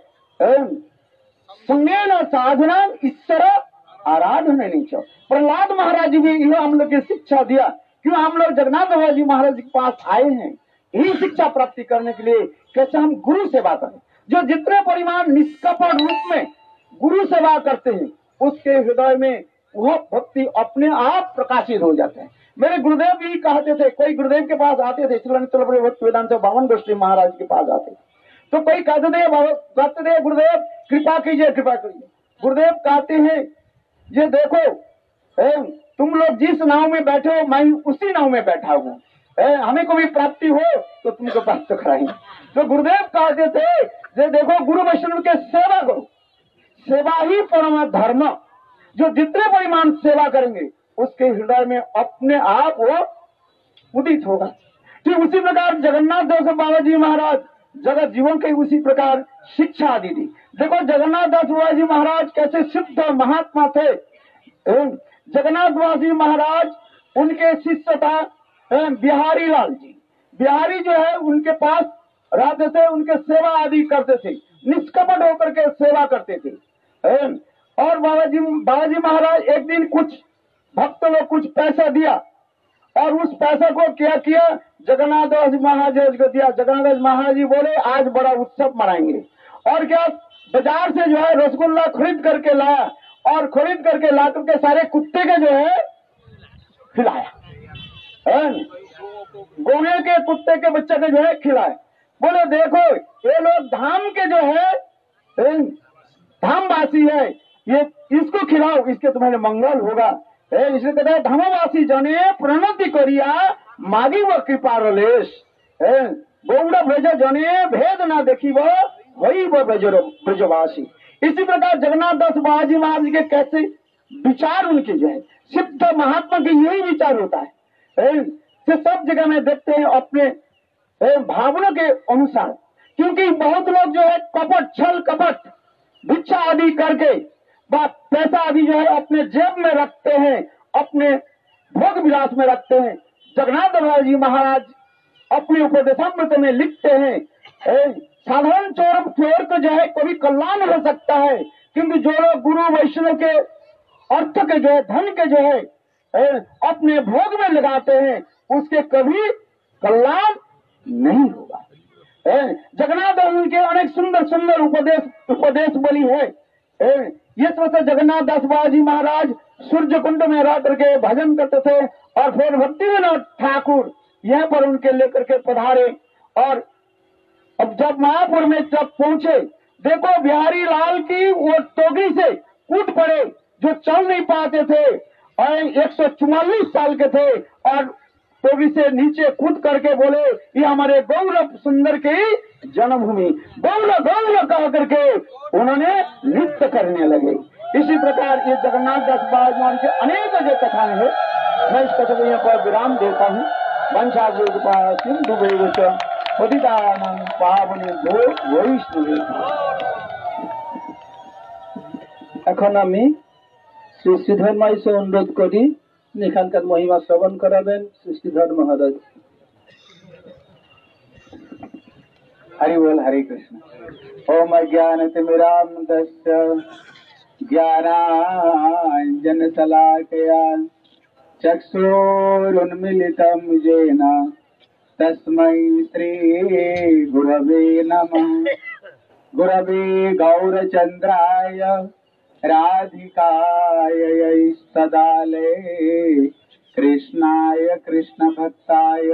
संज्ञान साधना ईश्वर आराधना नहीं च। प्रहलाद महाराज जी भी यह हम लोग की शिक्षा दिया, क्यों हम लोग जगन्नाथ बाबाजी महाराज के पास आए हैं यही शिक्षा प्राप्ति करने के लिए, कैसे हम गुरु सेवा करें। जो जितने परिमाण निष्कपट रूप में गुरु सेवा करते हैं उसके हृदय में वह भक्ति अपने आप प्रकाशित हो जाते हैं। मेरे गुरुदेव भी कहते थे, कोई गुरुदेव के पास आते थे, वेदांत बावन गोस्वामी महाराज के पास आते थे, तो कोई कहते थे गुरुदेव कृपा कीजिए, कृपा कीजिए। गुरुदेव कहते हैं ये देखो तुम लोग जिस नाव में बैठे हो मैं उसी नाव में बैठा हूँ, हमें को भी प्राप्ति हो तो तुमको प्राप्त कराएंगे। तो गुरुदेव कहते थे ये देखो गुरु वैष्णव के सेवा करो, सेवा ही परम धर्म। जो जितने परिमाण सेवा करेंगे उसके हृदय में अपने आप वो उदित होगा। ठीक उसी प्रकार जगन्नाथ दास बाबाजी महाराज जगत जीवन के उसी प्रकार शिक्षा दी थी। देखो जगन्नाथ दास बाबाजी महाराज कैसे सिद्ध महात्मा थे। जगन्नाथ बाबाजी महाराज उनके शिष्य था बिहारी लाल जी। बिहारी जो है उनके पास रहते थे, उनके सेवा आदि करते थे, निष्कपट होकर के सेवा करते थे। और बाबाजी महाराज एक दिन कुछ भक्त लोग कुछ पैसा दिया और उस पैसा को क्या किया, जगन्नाथ दास महाराज को दिया। जगन्नाथ दास महाराज जी बोले आज बड़ा उत्सव मनाएंगे, और क्या बाजार से जो है रसगुल्ला खरीद करके लाया, और खरीद करके ला करके सारे कुत्ते के जो है खिलाया, गोरे के कुत्ते के बच्चे के जो है खिलाए। बोले देखो ये लोग धाम के जो है धामवासी है, ये इसको खिलाओ, इसके तुम्हारे मंगल होगा। इसलिए कहते हैं धामवासी जने प्रणति करिया मागी व कृपा रलेश, गौड़ ब्रज जने भेद ना देखी वही वो ब्रजवासी। इसी प्रकार जगन्नाथ दास बाबाजी महाराज के कैसे विचार उनके जो है सिद्ध महात्मा के यही विचार होता है। सब जगह में देखते हैं अपने भावना के अनुसार, क्योंकि बहुत लोग जो है कपट छल कपट भिक्षा आदि करके पैसा आदि जो है अपने जेब में रखते हैं, अपने भोग विलास में रखते हैं। जगन्नाथ बाबाजी महाराज अपने उपदेशामृत में लिखते हैं साधारण चोर को जो है कभी कल्याण हो सकता है, क्योंकि जो लोग गुरु वैष्णव के अर्थ के जो है धन के जो है अपने भोग में लगाते हैं उसके कभी कल्याण नहीं होगा। जगन्नाथ दास के अनेक सुंदर सुंदर उपदेश बलि है। ये सोचते जगन्नाथ दास बाबाजी महाराज सूर्य कुंड में रह करके भजन करते थे, और फिर भक्तिविनोद ठाकुर यहाँ पर उनके लेकर के पधारे। और अब जब महापुर में जब पहुंचे, देखो बिहारी लाल की वो टोकरी से कूद पड़े, जो चल नहीं पाते थे और 144 साल के थे, और टोकरी से नीचे कूद करके बोले ये हमारे गौरव सुंदर की जन्मभूमि, गौरव गौरव कह करके उन्होंने नृत्य करने लगे। इसी प्रकार ये जगन्नाथ दास महाराज के अनेक जो कथाएं हैं, मैं इस कथा को यहाँ पर विराम देता हूँ। এখন আমি শ্রী শ্রীধর মাইকে অনুরোধ করি এখানকার মহিমা শ্রবণ করাবেন শ্রী শ্রীধর মহারাজ। हरि बोल, हरे कृष्ण। ओम अज्ञानतिमिरान्धस्य ज्ञानाञ्जनशलाकया चक्षुरुन्मीलितं येन तस्मै श्रीगुरवे नमः। गुरवे गौरचन्द्राय राधिकायै सदाले कृष्णाय कृष्णभक्ताय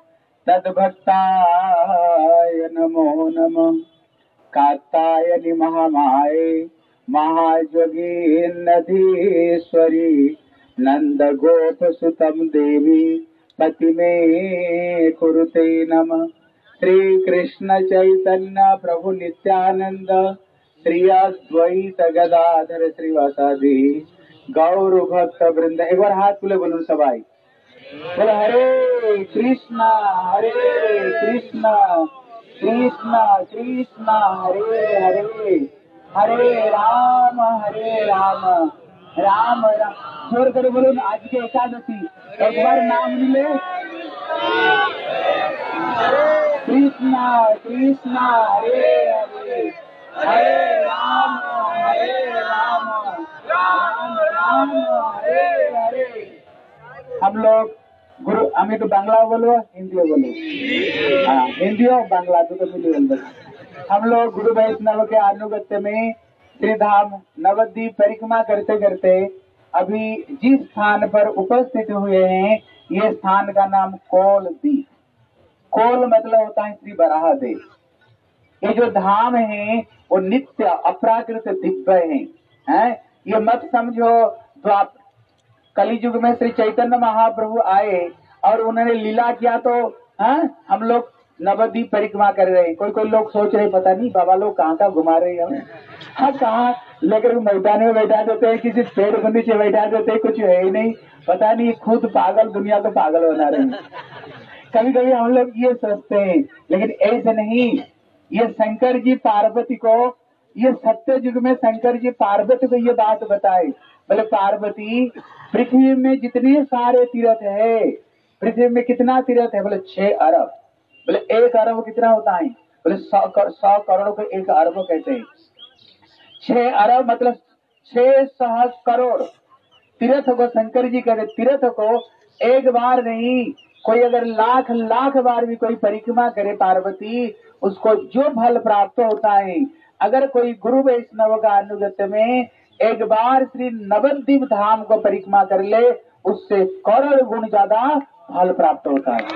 तद्भक्ताय नमो नमः। कात्यायनि महामाये महाजोगीन्नधीश्वरी नन्दगोपसुतं देवी पतिमे कुरुते नमः। श्री कृष्ण चैतन्य प्रभु नित्यानंद श्री अद्वैत गदाधर श्रीवासादि गौर भक्त वृंद। एक बार हाथ खुले बोलो सबाई, बोलो हरे कृष्णा कृष्णा कृष्णा हरे हरे, हरे राम राम राम। जोर कर बोलो, आज के एकादशी एक बार नाम मिले कृष्णा कृष्णा हरे हरे, हरे राम राम राम हरे हरे। हम लोग गुरु, हमें तो बांग्ला बोलो हिंदी बोलो, हाँ हिंदी और बांग्ला तो मिली बोल। हम लोग गुरु वैष्णव के अनुगत्य में श्रीधाम नवद्वीप परिक्रमा करते करते अभी जिस स्थान पर उपस्थित हुए हैं, ये स्थान का नाम कोल द्वीप। कोल मतलब होता है श्री बराह देव। ये जो धाम है वो नित्य अपराकृत दिव्य हैं। ये मत समझो तो आप कली युग में श्री चैतन्य महाप्रभु आए और उन्होंने लीला किया तो हम लोग नवद्वीप परिक्रमा कर रहे हैं। कोई लोग सोच रहे पता नहीं बाबा लोग कहाँ घुमा रहे हैं हमें। हाँ कहाँ लेकर मैदान में बैठा देते हैं, किसी पेड़ के नीचे बैठा देते हैं, कुछ है ही नहीं, पता नहीं खुद पागल दुनिया को पागल बना रहे हैं। कभी कभी हम लोग ये सोचते हैं, लेकिन ऐसे नहीं। ये शंकर जी पार्वती को, ये सत्य युग में शंकर जी पार्वती को ये बात बताए, बोले पार्वती पृथ्वी में जितने सारे तीर्थ है, पृथ्वी में कितना तीर्थ है? बोले 6 अरब। बोले 1 अरब कितना होता है? बोले 100 करोड़ को 1 अरब कहते हैं। 6 अरब मतलब 6 सहस्र करोड़ तीर्थ को शंकर जी कहते। तीर्थ को एक बार नहीं, कोई अगर लाख बार भी कोई परिक्रमा करे पार्वती, उसको जो फल प्राप्त होता है। अगर कोई गुरु वैष्णव का अनुगत्य में एक बार श्री नवद्वीप धाम को परिक्रमा कर ले, उससे करोड़ गुण ज्यादा फल प्राप्त होता है।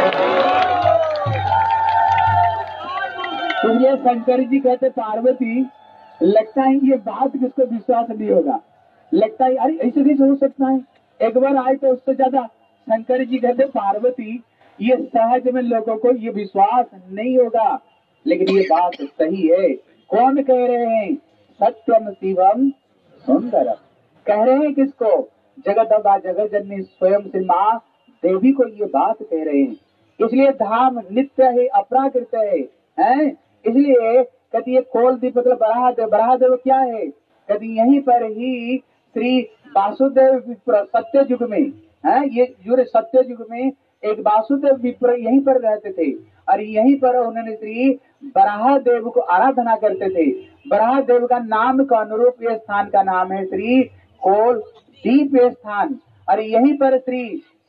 तो ये शंकर जी कहते पार्वती, लगता है ये बात किसको विश्वास नहीं होगा, लगता है अरे ऐसे कैसे हो सकता है, एक बार आए तो उससे ज्यादा। शंकर जी कहते पार्वती ये सहज में लोगों को ये विश्वास नहीं होगा, लेकिन ये बात सही है। कौन कह रहे हैं? सत्यम शिवम सुंदरम कह रहे हैं। किसको? जगदम्बा जगत जननी स्वयं से माँ देवी को ये बात कह रहे हैं। इसलिए धाम नित्य है, अपराकृत है। इसलिए कहती है कोल द्वीप मतलब बराहदेव। बराहदेव क्या है? कहती यहीं पर ही श्री वासुदेव विप्र सत्य युग में ये जो सत्य युग में एक वासुदेव विप्र यहीं पर रहते थे और यहीं पर उन्होंने श्री बराहदेव को आराधना करते थे। बराहदेव का नाम का अनुरूप ये स्थान का नाम है श्री कोल द्वीप स्थान। और यहीं पर श्री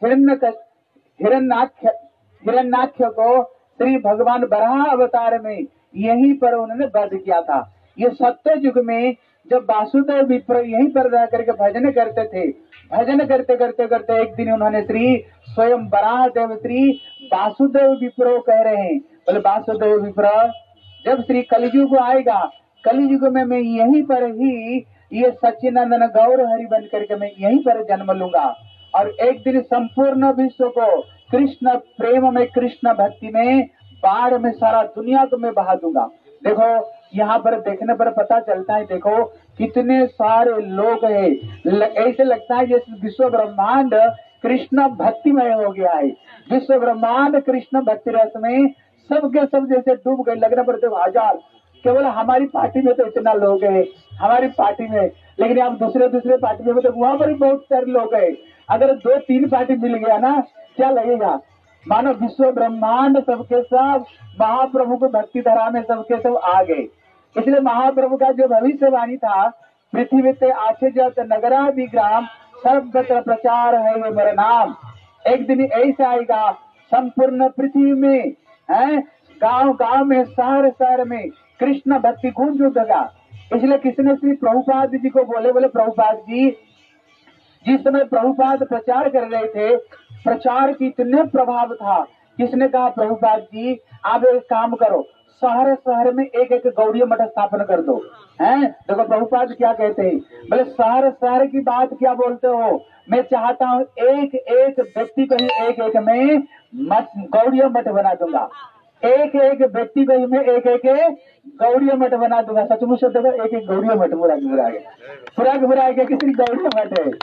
हिरण्याक्ष को श्री भगवान बराह अवतार में यहीं पर उन्होंने वध किया था। ये सत्य युग में जब वासुदेव विप्र यहीं पर रह करके भजन करते थे, भजन करते करते करते एक दिन उन्होंने श्री स्वयं बराहदेव श्री वासुदेव विप्र कह रहे हैं। बोले वासुदेव विप्र जब श्री कलियुग आएगा, कलियुग में मैं यहीं पर ही ये सच्चिदानंद गौर हरि बन करके मैं यहीं पर जन्म लूंगा और एक दिन संपूर्ण विश्व को कृष्ण प्रेम में, कृष्ण भक्ति में, बाढ़ में सारा दुनिया को मैं बहा दूंगा। देखो यहाँ पर देखने पर पता चलता है। देखो कितने सारे लोग हैं, ऐसे लगता है जैसे विश्व ब्रह्मांड कृष्ण भक्तिमय हो गया है। विश्व ब्रह्मांड कृष्ण भक्ति रस में सबके सब जैसे डूब गए। लगने पर देखो हजार, केवल हमारी पार्टी में तो इतना लोग हैं, हमारी पार्टी में, लेकिन आप दूसरे दूसरे पार्टी में तो वहां पर भी बहुत सारे लोग हैं। अगर 2-3 पार्टी मिल गया ना, क्या लगेगा, मानो विश्व ब्रह्मांड सबके सब महाप्रभु को भक्ति धारा में सबके सब आ गए। इसलिए महाप्रभु का जो भविष्यवाणी था, पृथ्वी ते आचे जत नगरा विग्राम सर्वत्र प्रचार है ये मेरा नाम। एक दिन ऐसा आएगा संपूर्ण पृथ्वी में, है गांव गांव में, शहर शहर में कृष्ण भक्ति गूंज उठेगा। इसलिए किसने श्री प्रभुपाद जी को बोले प्रभुपाद जी, जिस समय प्रभुपाद प्रचार कर रहे थे, प्रचार की इतने प्रभाव था, किसने कहा प्रभुपाद जी आप एक काम करो, शहर शहर में एक एक गौड़ी मठ स्थापन कर दो। हैं देखो प्रभुपाद क्या कहते हैं, बोले शहर शहर की बात क्या बोलते हो, मैं चाहता हूँ एक एक व्यक्ति को ही एक एक में गौड़ी मठ बना दूंगा। एक एक व्यक्ति को ही मैं एक एक गौड़ी मठ बना दूंगा। सचमुच देखो एक एक गौड़ी मठ बुरा गया किसी गौड़ी मठ है।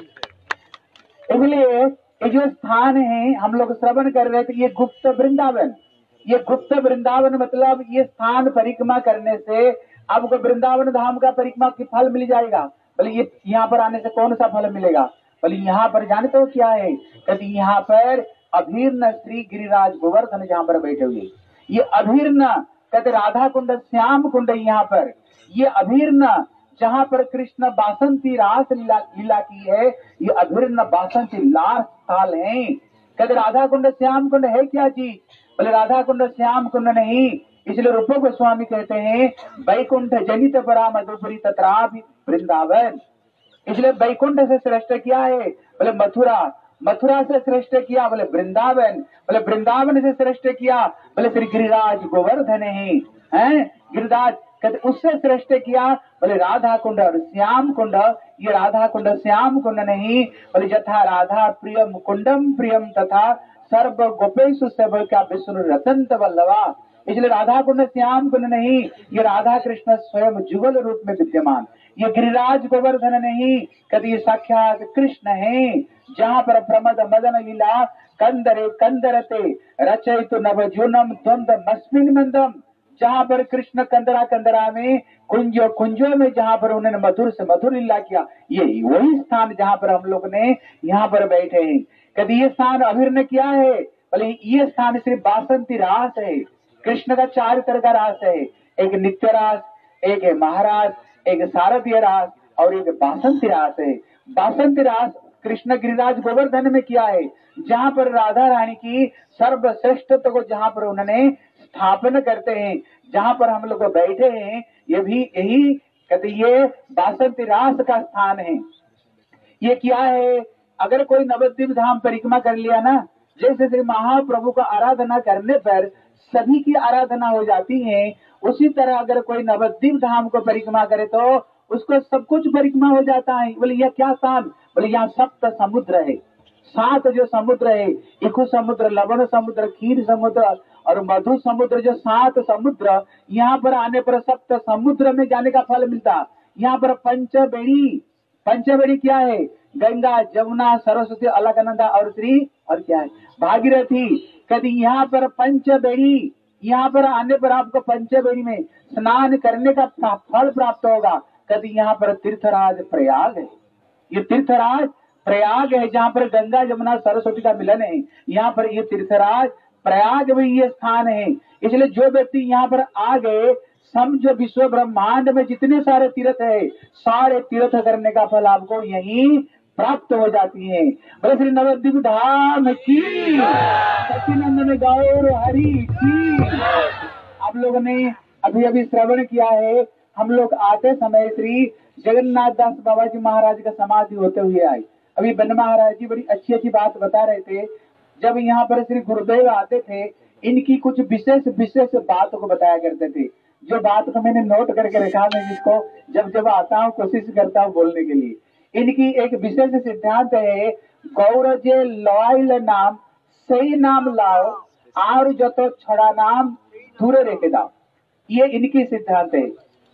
इसलिए ये जो स्थान है हम लोग श्रवण कर रहे थे, ये गुप्त वृंदावन, ये गुप्त वृंदावन मतलब ये स्थान परिक्रमा करने से आपको वृंदावन धाम का परिक्रमा की फल मिल जाएगा। बोले ये यहाँ पर आने से कौन सा फल मिलेगा, बोले यहाँ पर जानते हो क्या है, कहते यहाँ पर अभीर्ण श्री गिरिराज गोवर्धन जहाँ पर बैठे हुए, ये अभीर्ण कहते राधा कुंड श्याम कुंड यहाँ पर, ये अभीर्ण जहाँ पर कृष्ण बासंती रास लीला की है, ये अभीर्ण बासंती लास स्थल है। कहते राधा कुंड श्याम कुंड है क्या जी, बोले राधा कुंड श्याम कुंड नहीं। इसलिए रूप गोस्वामी कहते हैं वैकुंठ जनित परा मधुपुरी तथा वृंदावन। इसलिए वैकुंठ से श्रेष्ठ क्या है, बोले मथुरा, मथुरा से श्रेष्ठ किया बोले वृंदावन, बोले वृंदावन से श्रेष्ठ किया बोले श्री गिरिराज गोवर्धन है गिरिराज, कहते उससे श्रेष्ठ किया बोले राधा कुंड और श्याम कुंड। ये राधा कुंड श्याम कुंड नहीं, बोले यथा राधा प्रियम कुंडम प्रियम तथा सर्व गोपेशु सब क्या विष्णु रतन वल्लभा। इसलिए राधा कुंड श्याम कुंड नहीं, ये राधा कृष्ण स्वयं जुगल रूप में विद्यमान, ये गिरिराज गोवर्धन नहीं, कभी साक्षात कृष्ण है। जहाँ पर प्रमद मदन लीला कंदरे कंदरते रचयितु नवजूनम द्वंद मस्मिन मंदम, जहाँ पर कृष्ण कंदरा कंदरा में कुंजो कुंजो में जहाँ पर उन्होंने मधुर से मधुर लीला किया, ये वही स्थान जहाँ पर हम लोग ने यहाँ पर बैठे हैं। कभी ये स्थान अभिन्न क्या है, बोले ये स्थान सिर्फ बासंती रास है। कृष्ण का 4 तरह का रास है, एक नित्य रास, एक है महाराज, एक शारदीय रास और एक बासंती रास है। बासंती रास कृष्ण गिरिराज गोवर्धन में किया है, जहाँ पर राधा रानी की सर्वश्रेष्ठत्व को जहाँ पर उन्होंने स्थापना करते हैं, जहाँ पर हम लोग बैठे हैं, ये भी यही कहते ये बासंती रास का स्थान है। ये क्या है, अगर कोई नवद्वीप धाम परिक्रमा कर लिया ना, जैसे श्री महाप्रभु का आराधना करने पर सभी की आराधना हो जाती है, उसी तरह अगर कोई नवद्वीप धाम को परिक्रमा करे तो उसको सब कुछ परिक्रमा हो जाता है। बोले यह क्या स्थान, बोले यहाँ 7 समुद्र है, 7 जो समुद्र है, इखु समुद्र, लवण समुद्र, क्षीर समुद्र और मधु समुद्र, जो 7 समुद्र, यहाँ पर आने पर 7 समुद्र में जाने का फल मिलता। यहाँ पर पंचबेड़ी, पंचबेड़ी क्या है, गंगा जमुना सरस्वती अलकनंदा और श्री और क्या है भागीरथी। कहते यहाँ पर पंचबेड़ी, यहाँ पर आने पर आपको पंचबेड़ी में स्नान करने का फल प्राप्त होगा। कहते यहाँ पर तीर्थराज प्रयाग है, ये तीर्थराज प्रयाग है जहाँ पर गंगा जमुना सरस्वती का मिलन है। यहाँ पर ये तीर्थराज प्रयाग में ये स्थान है। इसलिए जो व्यक्ति यहाँ पर आ गए, समझो विश्व ब्रह्मांड में जितने सारे तीर्थ है, सारे तीर्थ करने का फल आपको यही प्राप्त हो जाती है। बोले श्री नवद्वीप धाम की, सच्चिदानंद गौर हरि की। आप लोगों ने अभी अभी श्रवण किया है, हम लोग आते समय श्री जगन्नाथ दास बाबा जी महाराज का समाधि होते हुए आए। अभी बन महाराज जी बड़ी अच्छी अच्छी बात बता रहे थे। जब यहाँ पर श्री गुरुदेव आते थे, इनकी कुछ विशेष विशेष बातों को बताया करते थे, जो बात को मैंने नोट करके रखा, मैं जिसको जब जब आता हूँ कोशिश करता हूँ बोलने के लिए। इनकी एक विशेष सिद्धांत है, गौर जे लॉयल नाम सही नाम लाओ और जो तो छड़ा नाम दूर रेखे दाओ। ये इनकी सिद्धांत है।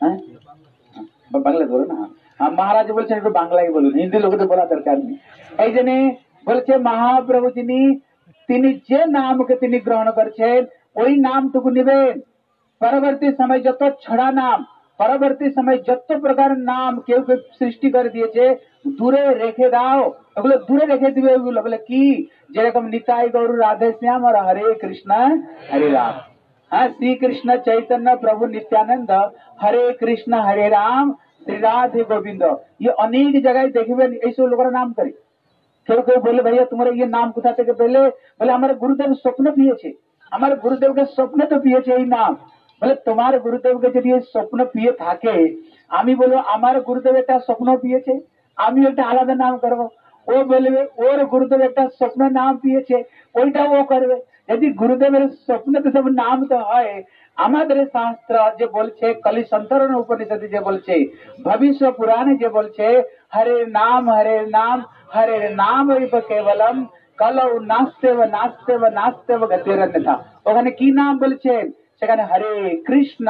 হ্যাঁ বাংলা বলো না হ্যাঁ মহারাজ বলছেন একটু বাংলায় বলুন হিন্দি লোকদের বলা দরকার নেই এই জন্য বলছে মহাপ্রভু তিনি যে নামকে তিনি গ্রহণ করছেন ওই নামটুকু নেবেন পরবর্তী সময় যত ছড়া নাম পরবর্তী সময় যত প্রকার নাম কেউ কেউ সৃষ্টি করে দিয়েছে দূরে রেখে দাও ওগুলো দূরে রেখে দিবে ওগুলো বলে কি যেরকম নিতাই গৌর রাধে শ্যাম আর হরে কৃষ্ণ হরে রাম হ্যাঁ শ্রীকৃষ্ণ চৈতন্য প্রভু নিত্যানন্দ হরে কৃষ্ণ হরে রাম শ্রী রাধে গোবিন্দ ये अनेक जगह देखिए ऐसे लोगों नाम करे কেউ কেউ বলে ভাইয়া তোমার এই নাম কোথা থেকে পেলে বলে আমার গুরুদেব স্বপ্ন পেয়েছে আমার গুরুদেবকে স্বপ্নে তো পেয়েছে এই নাম বলে তোমার গুরুদেবকে যদি এই স্বপ্ন পেয়ে থাকে আমি বলবো আমার গুরুদেব একটা স্বপ্ন পেয়েছে আমি একটা আলাদা নাম করবো ও বলবে ওর গুরুদেব একটা স্বপ্ন নাম পেয়েছে ওইটা ও করবে যদি গুরুদেবের স্বপ্নতে সব নাম তো হয় আমাদের শাস্ত্র যে বলছে কলি সন্তরণ উপনিষদ যে বলছে ভবিষ্য পুরাণে যে বলছে হরে নাম হরে নাম কেবলম কলৌ নাস্তেব নাস্তেব নাস্তেব গতিরন্যথা ওখানে কি নাম বলছেন সেখানে হরে কৃষ্ণ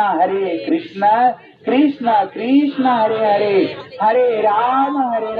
কৃষ্ণ কৃষ্ণ হরে হরে হরে রাম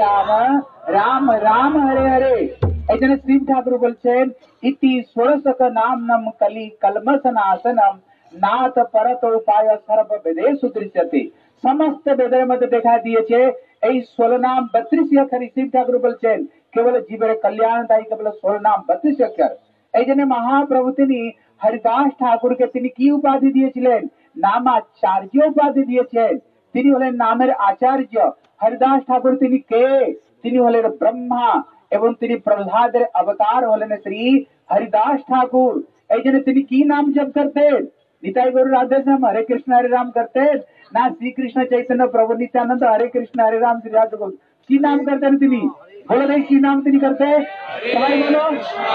রাম রাম হরে হরে এই জন্য শিব ঠাকুর বলছেন ইতি ষোড়শক নাম নম কলি কলমসনাশনম নাথ পরত উপায় সর্ব বেদেষু দৃশ্যতে সমস্ত বেদের মধ্যে দেখা দিয়েছে এই 16 নাম 32 অক্ষর শিব ঠাকুর বলছেন কেবল জীবের কল্যাণদায়ী কেবল 16 নাম 32 অক্ষর এই জন্য মহাপ্রভু তিনি হরিদাস ঠাকুরকে তিনি কি উপাধি দিয়েছিলেন নামাচার্য উপাধি দিয়েছেন তিনি হলেন নামের আচার্য হরিদাস ঠাকুর তিনি কে তিনি হলেন ব্রহ্মা এবং তিনি প্রহ্লাদের অবতার হলেন শ্রী হরিদাস ঠাকুর এই জন্য তিনি কি নাম জপ করতেন নিতাই গৌর রাধে শ্যাম হরে কৃষ্ণ হরে রাম করতেন না শ্রীকৃষ্ণ চৈতন্য প্রভু নিত্যানন্দ হরে কৃষ্ণ হরে রাম শ্রী রাধে গোবিন্দ কি নাম করতেন তিনি বলে দেয় কি নাম তিনি করতে সবাই বলো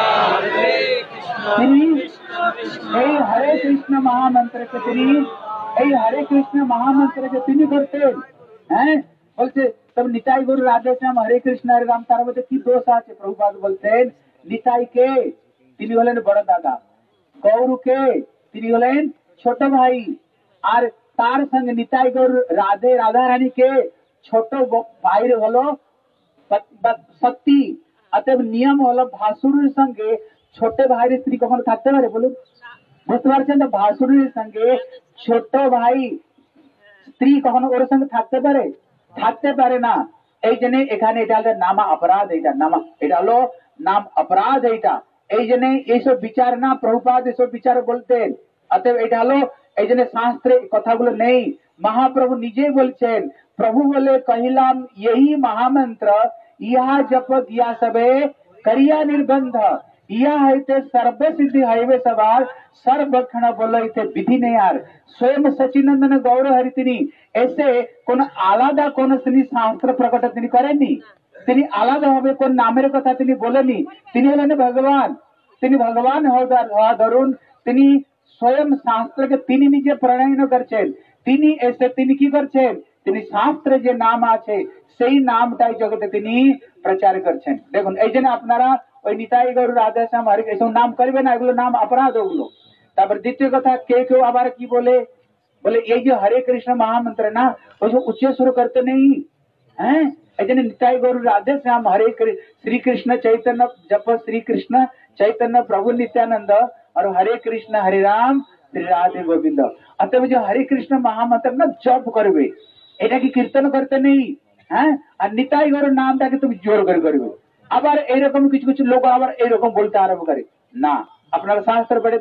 তিনি এই হরে কৃষ্ণ মহামন্ত্রকে তিনি এই হরে কৃষ্ণ মহামন্ত্রকে তিনি করতেন হ্যাঁ বলছে তব নিতাই গৌর রাধে শ্যাম হরে কৃষ্ণ হরে রাম তার মধ্যে কি দোষ আছে প্রভুপাদ বলতেন নিতাই কে তিনি হলেন বড় দাদা গৌরকে তিনি হলেন ছোট ভাই আর তার সঙ্গে নিতাই গৌর রাধা রানী কে ছোট ভাইয়ের হলো সত্যি অতএব নিয়ম হলো ভাসুরের সঙ্গে ছোট ভাইয়ের স্ত্রী কখনো থাকতে পারে বলুন বুঝতে পারছেন তো ভাসুরের সঙ্গে ছোট ভাই স্ত্রী কখনো ওর সঙ্গে থাকতে পারে না এই জন্য এখানে এটা হলো নামা অপরাধ এটা হলো নাম অপরাধ এই জন্য এইসব বিচার না প্রভুপাদ এসব বিচার বলতেন অতএব এটা হলো এই জন্য শাস্ত্রে কথাগুলো নেই মহাপ্রভু নিজেই বলছেন প্রভু বলে কহিলাম यही महामंत्र ইহা জপ দিয়া সবে করিয়া নির্বন্ধ ইহা হইতে সর্ব সিদ্ধি হইবে সবার সর্বক্ষণ বলো ইতে বিধি নেই আর স্বয়ং সচিনন্দন গৌর হরি তিনি এসে কোন আলাদা কোন তিনি শাস্ত্র প্রকট তিনি করেননি তিনি আলাদা ভাবে কোন নামের কথা তিনি বলেনি তিনি হলেন ভগবান তিনি ভগবান হওয়া ধরুন তিনি স্বয়ং শাস্ত্রকে তিনি নিজে প্রণয়ন করছেন তিনি এসে তিনি কি করছেন তিনি শাস্ত্রে যে নাম আছে সেই নামটাই জগতে তিনি প্রচার করছেন দেখুন এই জন্য আপনারা ওই নিতাই গৌর রাধা শ্যাম হরে এসব নাম করবে না এগুলো নাম অপরাধ ওগুলো তারপর দ্বিতীয় কথা কেউ আবার কি বলে এই যে হরে কৃষ্ণ মহামন্ত্র না ওই উচ্চ শুরু করতে নেই হ্যাঁ এই জন্য নিতাই গৌর রাধে শ্যাম হরে श्री कृष्ण चैतन्य जप श्री कृष्ण चैतन्य प्रभु नित्यानंद और हरे कृष्ण हरे राम श्री राधे गोविंद अतएव जो हरे कृष्ण महामंत्र ना जप करबे এটা কি কীর্তন করতে নেই হ্যাঁ আর নিতাই গৌর নামটাকে তুমি জোর করে করবে আবার এইরকম কিছু কিছু লোক আবার এইরকম বলতে আরম্ভ করে না আপনারা শাস্ত্র পড়ে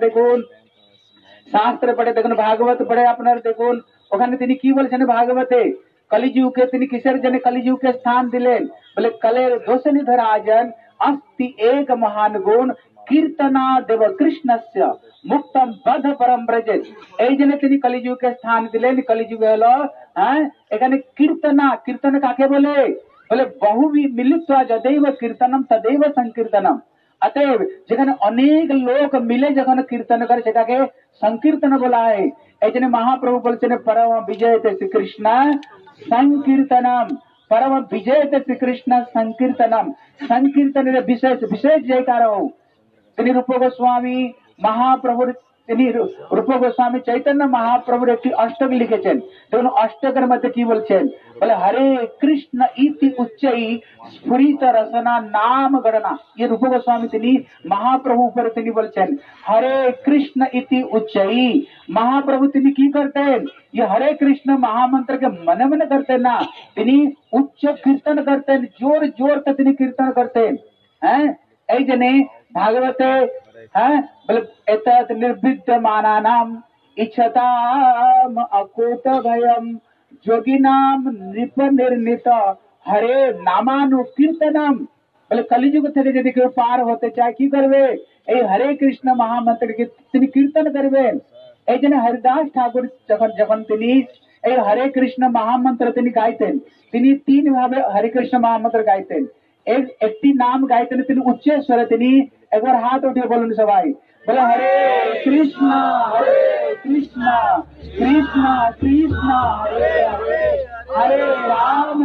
দেখুন ভাগবত পড়ে আপনারা দেখুন ওখানে তিনি কি বলছেন ভাগবতে কলিযুগে তিনি কিসের জন্য কলিযুগকে স্থান দিলেন বলে কলের দোষ নিধরাজন अस्ति एक महान गुण कीर्तना देव कृष्णस्य मुक्तम बध परम ब्रज এই জন্য তিনি কলিযুগকে স্থান দিলেন কলিযুগ হলো হ্যাঁ এখানে কীর্তন কাকে বলে বহু মিলিত যदैव कीर्तनम तदैव संकीर्तनम अतएव যেখানে অনেক লোক মিলে যখন কীর্তন করে সেটাকে সংকীর্তন বলা হয় এই জন্য মহাপ্রভু বলছেন পরম বিজয়তে শ্রীকৃষ্ণ সংকীর্তনম परम विजय श्री कृष्ण संकीर्तनम संकीर्तन विशेष जयकार हो रूप गोस्वामी महाप्रभु रूप गोस्वामी चैतन्य महाप्रभुर একটি অষ্টক লিখেছেন। দেখুন অষ্টকের মধ্যে কি বলছেন, বলে হরে কৃষ্ণ ইতি উচ্চৈ স্ফুরিত রসনা নাম গণনা। ये रूप गोस्वामी তিনি महाप्रभु উপরে তিনি বলছেন হরে কৃষ্ণ ইতি উচ্চৈ। महाप्रभु তিনি কি করতেন, ये हरे कृष्ण महामंत्र के मन मन करते ना, তিনি উচ্চ কীর্তন করতেন, जोर जोर से তিনি কীর্তন করতেন। হ্যাঁ, এই জন্য भागवते बोले एतत् निर्विद्यमानानाम इच्छताम अकूत भयम जोगिनाम नृप निर्णित हरे नामानुकीर्तनम। बोले कलिजुग থেকে যদি কেউ পার হতে চায় কি করবে, এই হরে কৃষ্ণ মহামন্ত্রকে তিনি কীর্তন করবেন। এই জন্য হরিদাস ঠাকুর যখন তিনি এই হরে কৃষ্ণ মহামন্ত্র তিনি গাইতেন, তিনি তিন ভাবে হরে কৃষ্ণ মহামন্ত্র গাইতেন। একটি নাম গাইতেন তিনি উচ্চ স্বরে, তিনি একবার হাত উঠিয়ে বলুন সবাই, বলে হরে কৃষ্ণ কৃষ্ণ কৃষ্ণ হরে হরে हरे राम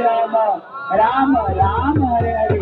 राम राम हरे हरे।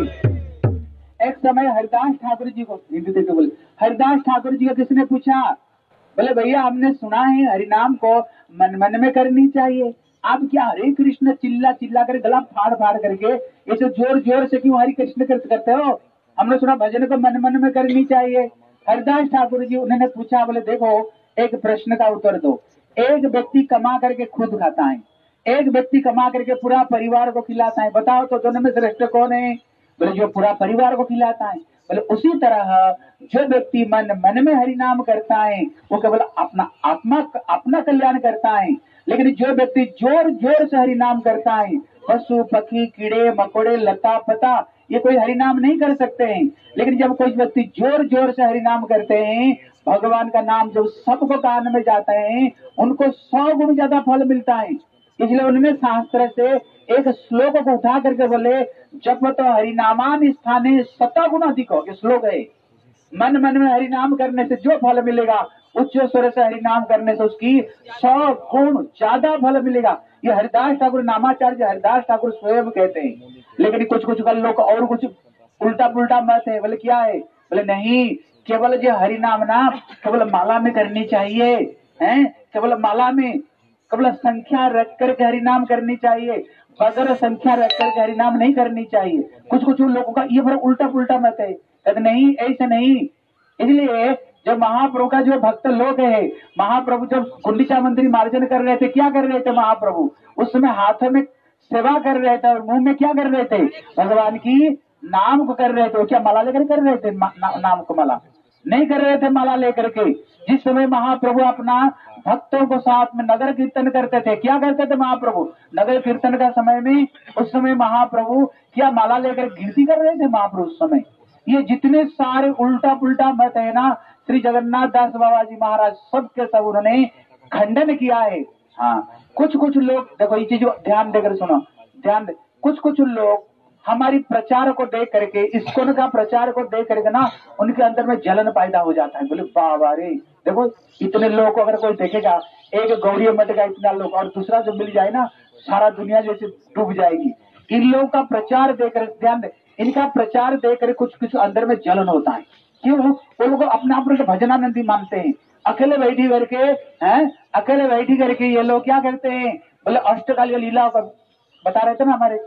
एक समय हरिदास ठाकुर जी को हिंदी देते बोले, हरिदास ठाकुर जी को किसने पूछा, बोले भैया हमने सुना है हरिनाम को मन मन में करनी चाहिए, आप क्या हरे कृष्ण चिल्ला चिल्ला कर गला फाड़ फाड़ करके ऐसे जोर जोर से क्यों हरे कृष्ण करते हो, हमने सुना भजन को मन मन में करनी चाहिए। हरिदास ठाकुर जी उन्होंने पूछा, बोले देखो एक प्रश्न का उत्तर दो, एक व्यक्ति कमा करके खुद खाता है, एक व्यक्ति कमा करके पूरा परिवार को खिलाता है, बताओ तो दोनों में श्रेष्ठ कौन है, बोले जो पूरा परिवार को खिलाता है। बोले उसी तरह जो व्यक्ति मन मन में हरि नाम करता है वो केवल अपना आत्मा अपना कल्याण करता है, लेकिन जो व्यक्ति जोर जोर से हरि नाम करता है, पशु पक्षी कीड़े मकोड़े लता पता ये कोई हरि नाम नहीं कर सकते हैं, लेकिन जब कोई व्यक्ति जोर जोर से हरि नाम करते हैं, भगवान का नाम जब सबको कान में जाते हैं उनको 100 गुण ज्यादा फल मिलता है। इसलिए उन्होंने शास्त्र से एक श्लोक को उठा करके बोले जब तो हरिनामान स्थाने 100 गुण अधिक हो, ये श्लोक है। मन मन में हरिनाम करने से जो फल मिलेगा उच्च स्वर से हरिनाम करने से उसकी 100 गुण ज्यादा फल मिलेगा। ये हरिदास ठाकुर नामाचार्य हरिदास ठाकुर स्वयं कहते हैं। लेकिन कुछ कुछ लोग और कुछ उल्टा पुल्टा मत है, बोले क्या है, बोले नहीं केवल जो हरिनाम ना केवल माला में करनी चाहिए, हैं केवल माला में केवल संख्या रख करके हरिनाम करनी चाहिए, बगैर संख्या रख करके हरिनाम नहीं करनी चाहिए। कुछ कुछ लोगों का ये बड़ा उल्टा पुल्टा मत है, कहते नहीं ऐसे नहीं। इसलिए जब महाप्रभु का जो भक्त लोग है, महाप्रभु जब गुंडीचा मंदिर मार्जन कर रहे थे, क्या कर रहे थे महाप्रभु, उस समय हाथों में सेवा कर रहे थे और मुंह में क्या कर रहे थे, भगवान की नाम को कर रहे थे। क्या माला लेकर कर रहे थे, नाम को माला नहीं कर रहे थे माला लेकर के। जिस समय महाप्रभु अपना भक्तों को साथ में नगर कीर्तन करते थे, क्या करते थे महाप्रभु नगर कीर्तन का समय में, उस समय महाप्रभु क्या माला लेकर गिनती कर रहे थे महाप्रभु उस समय। ये जितने सारे उल्टा पुल्टा मत है ना, श्री जगन्नाथ दास बाबा जी महाराज सबके सब उन्होंने खंडन किया है। हाँ कुछ कुछ लोग देखो ये चीज ध्यान देकर सुनो, ध्यान दे, कुछ कुछ लोग हमारी प्रचार को देख करके, इस्कॉन का प्रचार को देख करके ना उनके अंदर में जलन पैदा हो जाता है। बोले बाबा रे देखो इतने लोगों को अगर कोई देखेगा, एक गौरी मठ का इतना लोग और दूसरा जो मिल जाए ना सारा दुनिया जैसे डूब जाएगी। इन लोगों का प्रचार देकर ध्यान दे, इनका प्रचार देकर कुछ कुछ अंदर में जलन होता है। क्यों, वो लोग अपने आप को भजनानंदी मानते हैं, अकेले बैठी करके हैं, अकेले बैठी करके ये लोग क्या करते हैं, बोले अष्टकालीय लीला बता रहे थे ना हमारे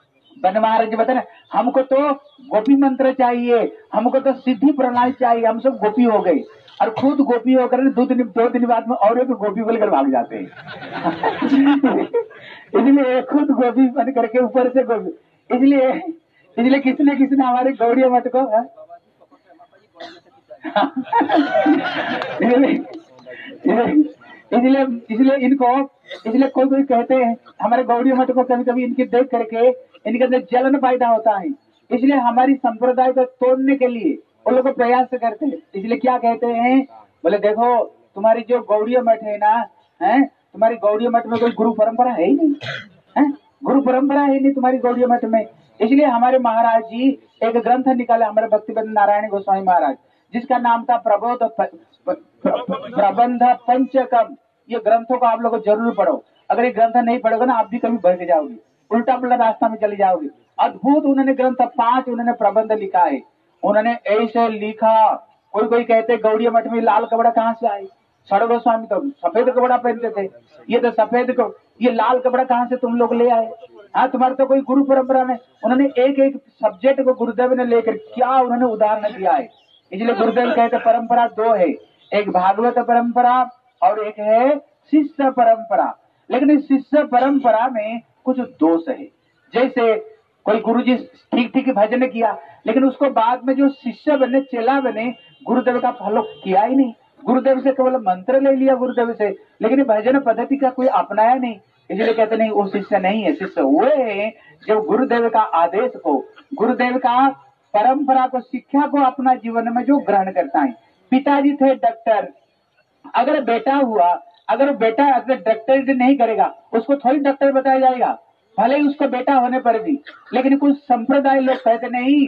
बन महाराज जी बता रहे, हमको तो गोपी मंत्र चाहिए, हमको तो सिद्धि प्रणाली चाहिए, हम सब गोपी हो गए और खुद गोपी होकर 2 दिन बाद में और भी गोपी बोलकर भाग जाते हैं। इसलिए खुद गोपी बन करके ऊपर से गोपी, इसलिए किसने हमारे गौड़िया मत को इसलिए इनको कोई कहते हैं हमारे गौड़ी मठ को, कभी कभी इनके देख करके इनके अंदर जलन पैदा होता है। इसलिए हमारी संप्रदाय को तोड़ने के लिए वो लोग प्रयास करते हैं। इसलिए क्या कहते हैं, बोले देखो तुम्हारी जो गौड़ी मठ है ना, है तुम्हारी गौड़ी मठ में कोई गुरु परंपरा है ही नहीं, है गुरु परंपरा है नहीं तुम्हारी गौड़ी मठ में। इसलिए हमारे महाराज जी एक ग्रंथ निकाले, हमारे भक्तिवेदांत नारायण गोस्वामी महाराज, जिसका नाम था प्रबंध पंचकम। ये ग्रंथों को आप लोग जरूर पढ़ो, अगर ये ग्रंथ नहीं पढ़ोगे ना आप भी कभी भटक जाओगे, उल्टा पुल्टा रास्ता में चले जाओगे। अद्भुत उन्होंने ग्रंथ 5 उन्होंने प्रबंध लिखा है। उन्होंने ऐसे लिखा कोई कोई कहते गौड़िया मठ में लाल कपड़ा कहाँ से आए, सड़ गोस्वामी तो सफेद कपड़ा पहनते थे, ये तो सफेद को ये लाल कपड़ा कहाँ से तुम लोग ले आए? हाँ, तुम्हारे तो कोई गुरु परंपरा में। उन्होंने एक एक सब्जेक्ट को गुरुदेव ने लेकर क्या उन्होंने उदाहरण दिया है। इसलिए गुरुदेव कहते परंपरा दो है, एक भागवत परंपरा और एक है शिष्य परंपरा। लेकिन इस शिष्य परंपरा में कुछ दोष है। जैसे कोई गुरुजी ठीक ठीक भजन किया, लेकिन उसको बाद में जो शिष्य बने, चेला बने, गुरुदेव का फॉलो किया ही नहीं। गुरुदेव से केवल मंत्र ले लिया गुरुदेव से, लेकिन भजन पद्धति का कोई अपनाया नहीं। इसलिए कहते नहीं वो शिष्य नहीं है। शिष्य वो है जो गुरुदेव का आदेश को, गुरुदेव का परंपरा को, शिक्षा को अपना जीवन में जो ग्रहण करता है। पिताजी थे डॉक्टर, अगर बेटा हुआ, अगर बेटा अगर डॉक्टर नहीं करेगा उसको थोड़ी डॉक्टर बताया जाएगा, भले ही उसको बेटा होने पर भी। लेकिन कुछ संप्रदाय लोग कहते नहीं,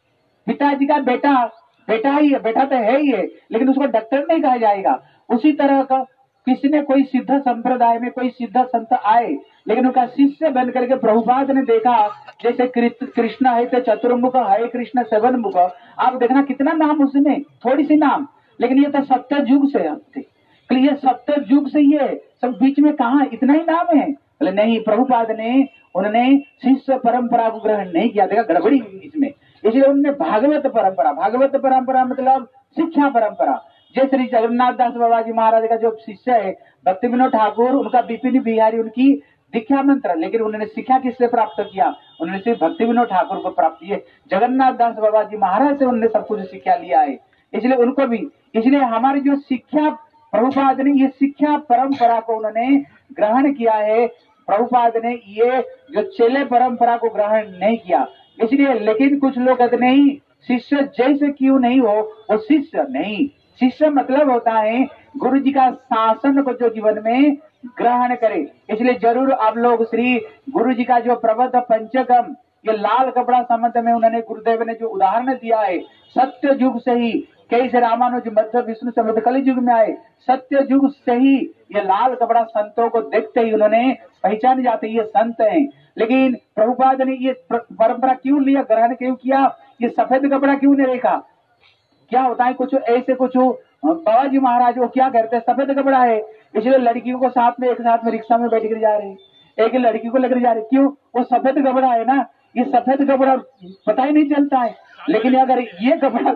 पिताजी का बेटा बेटा ही है, बेटा तो है ही है, लेकिन उसको डॉक्टर नहीं कहा जाएगा। उसी तरह का किसी ने कोई सिद्ध संप्रदाय में कोई सिद्ध संत आए, लेकिन उनका शिष्य बन करके प्रभुपाद ने देखा, जैसे कृष्ण है तो चतुर्मुख, हरे कृष्ण सेवन मुख, आप देखना कितना नाम उसमें, थोड़ी सी नाम, लेकिन ये तो सत्तर युग से थे। ये सत्तर युग से ये सब बीच में कहाँ इतना ही नाम है? बोले नहीं, प्रभुपाद ने उन्होंने शिष्य परंपरा को ग्रहण नहीं किया, देखा गड़बड़ी इसमें। इसलिए उन्होंने भागवत परंपरा, भागवत परंपरा मतलब शिक्षा परंपरा। जय श्री जगन्नाथ दास बाबा जी महाराज का जो शिष्य है भक्ति विनोद ठाकुर, उनका विपिन बिहारी उनकी दीक्षा मंत्र, लेकिन उन्होंने शिक्षा किससे प्राप्त किया? उन्होंने सिर्फ भक्ति विनोद ठाकुर को प्राप्त किए। जगन्नाथ दास बाबा जी महाराज से उन्होंने सब कुछ शिक्षा लिया है, इसलिए उनको भी। इसलिए हमारी जो शिक्षा प्रभुपाद ने, ये शिक्षा परंपरा को उन्होंने ग्रहण किया है। प्रभुपाद ने ये जो चेले परंपरा को ग्रहण नहीं किया, इसलिए। लेकिन कुछ लोग कहते नहीं, शिष्य जैसे क्यों नहीं हो वो शिष्य नहीं। शिष्य मतलब होता है गुरु जी का शासन को जो जीवन में ग्रहण करे। इसलिए जरूर आप लोग श्री गुरु जी का जो प्रबंध पंचकम, ये लाल कपड़ा संबंध में उन्होंने गुरुदेव ने जो उदाहरण दिया है, सत्य युग से ही कैसे रामानुज मध्य विष्णु समेत कलि युग में आए, सत्य युग से ही ये लाल कपड़ा संतों को देखते ही उन्होंने पहचान जाते ये संत हैं। लेकिन प्रभुपाद ने ये परंपरा क्यों लिया, ग्रहण क्यों किया? ये सफेद कपड़ा क्यों नहीं देखा? क्या होता है कुछ ऐसे कुछ बाबा जी महाराज वो क्या करते हैं, सफेद कपड़ा है इसलिए लड़कियों को साथ में एक साथ में रिक्शा में बैठ कर जा रहे हैं, एक लड़की को लेकर जा रहे, क्यों? वो सफेद कपड़ा है ना, ये सफेद कपड़ा पता ही नहीं चलता है। लेकिन अगर ये कपड़ा,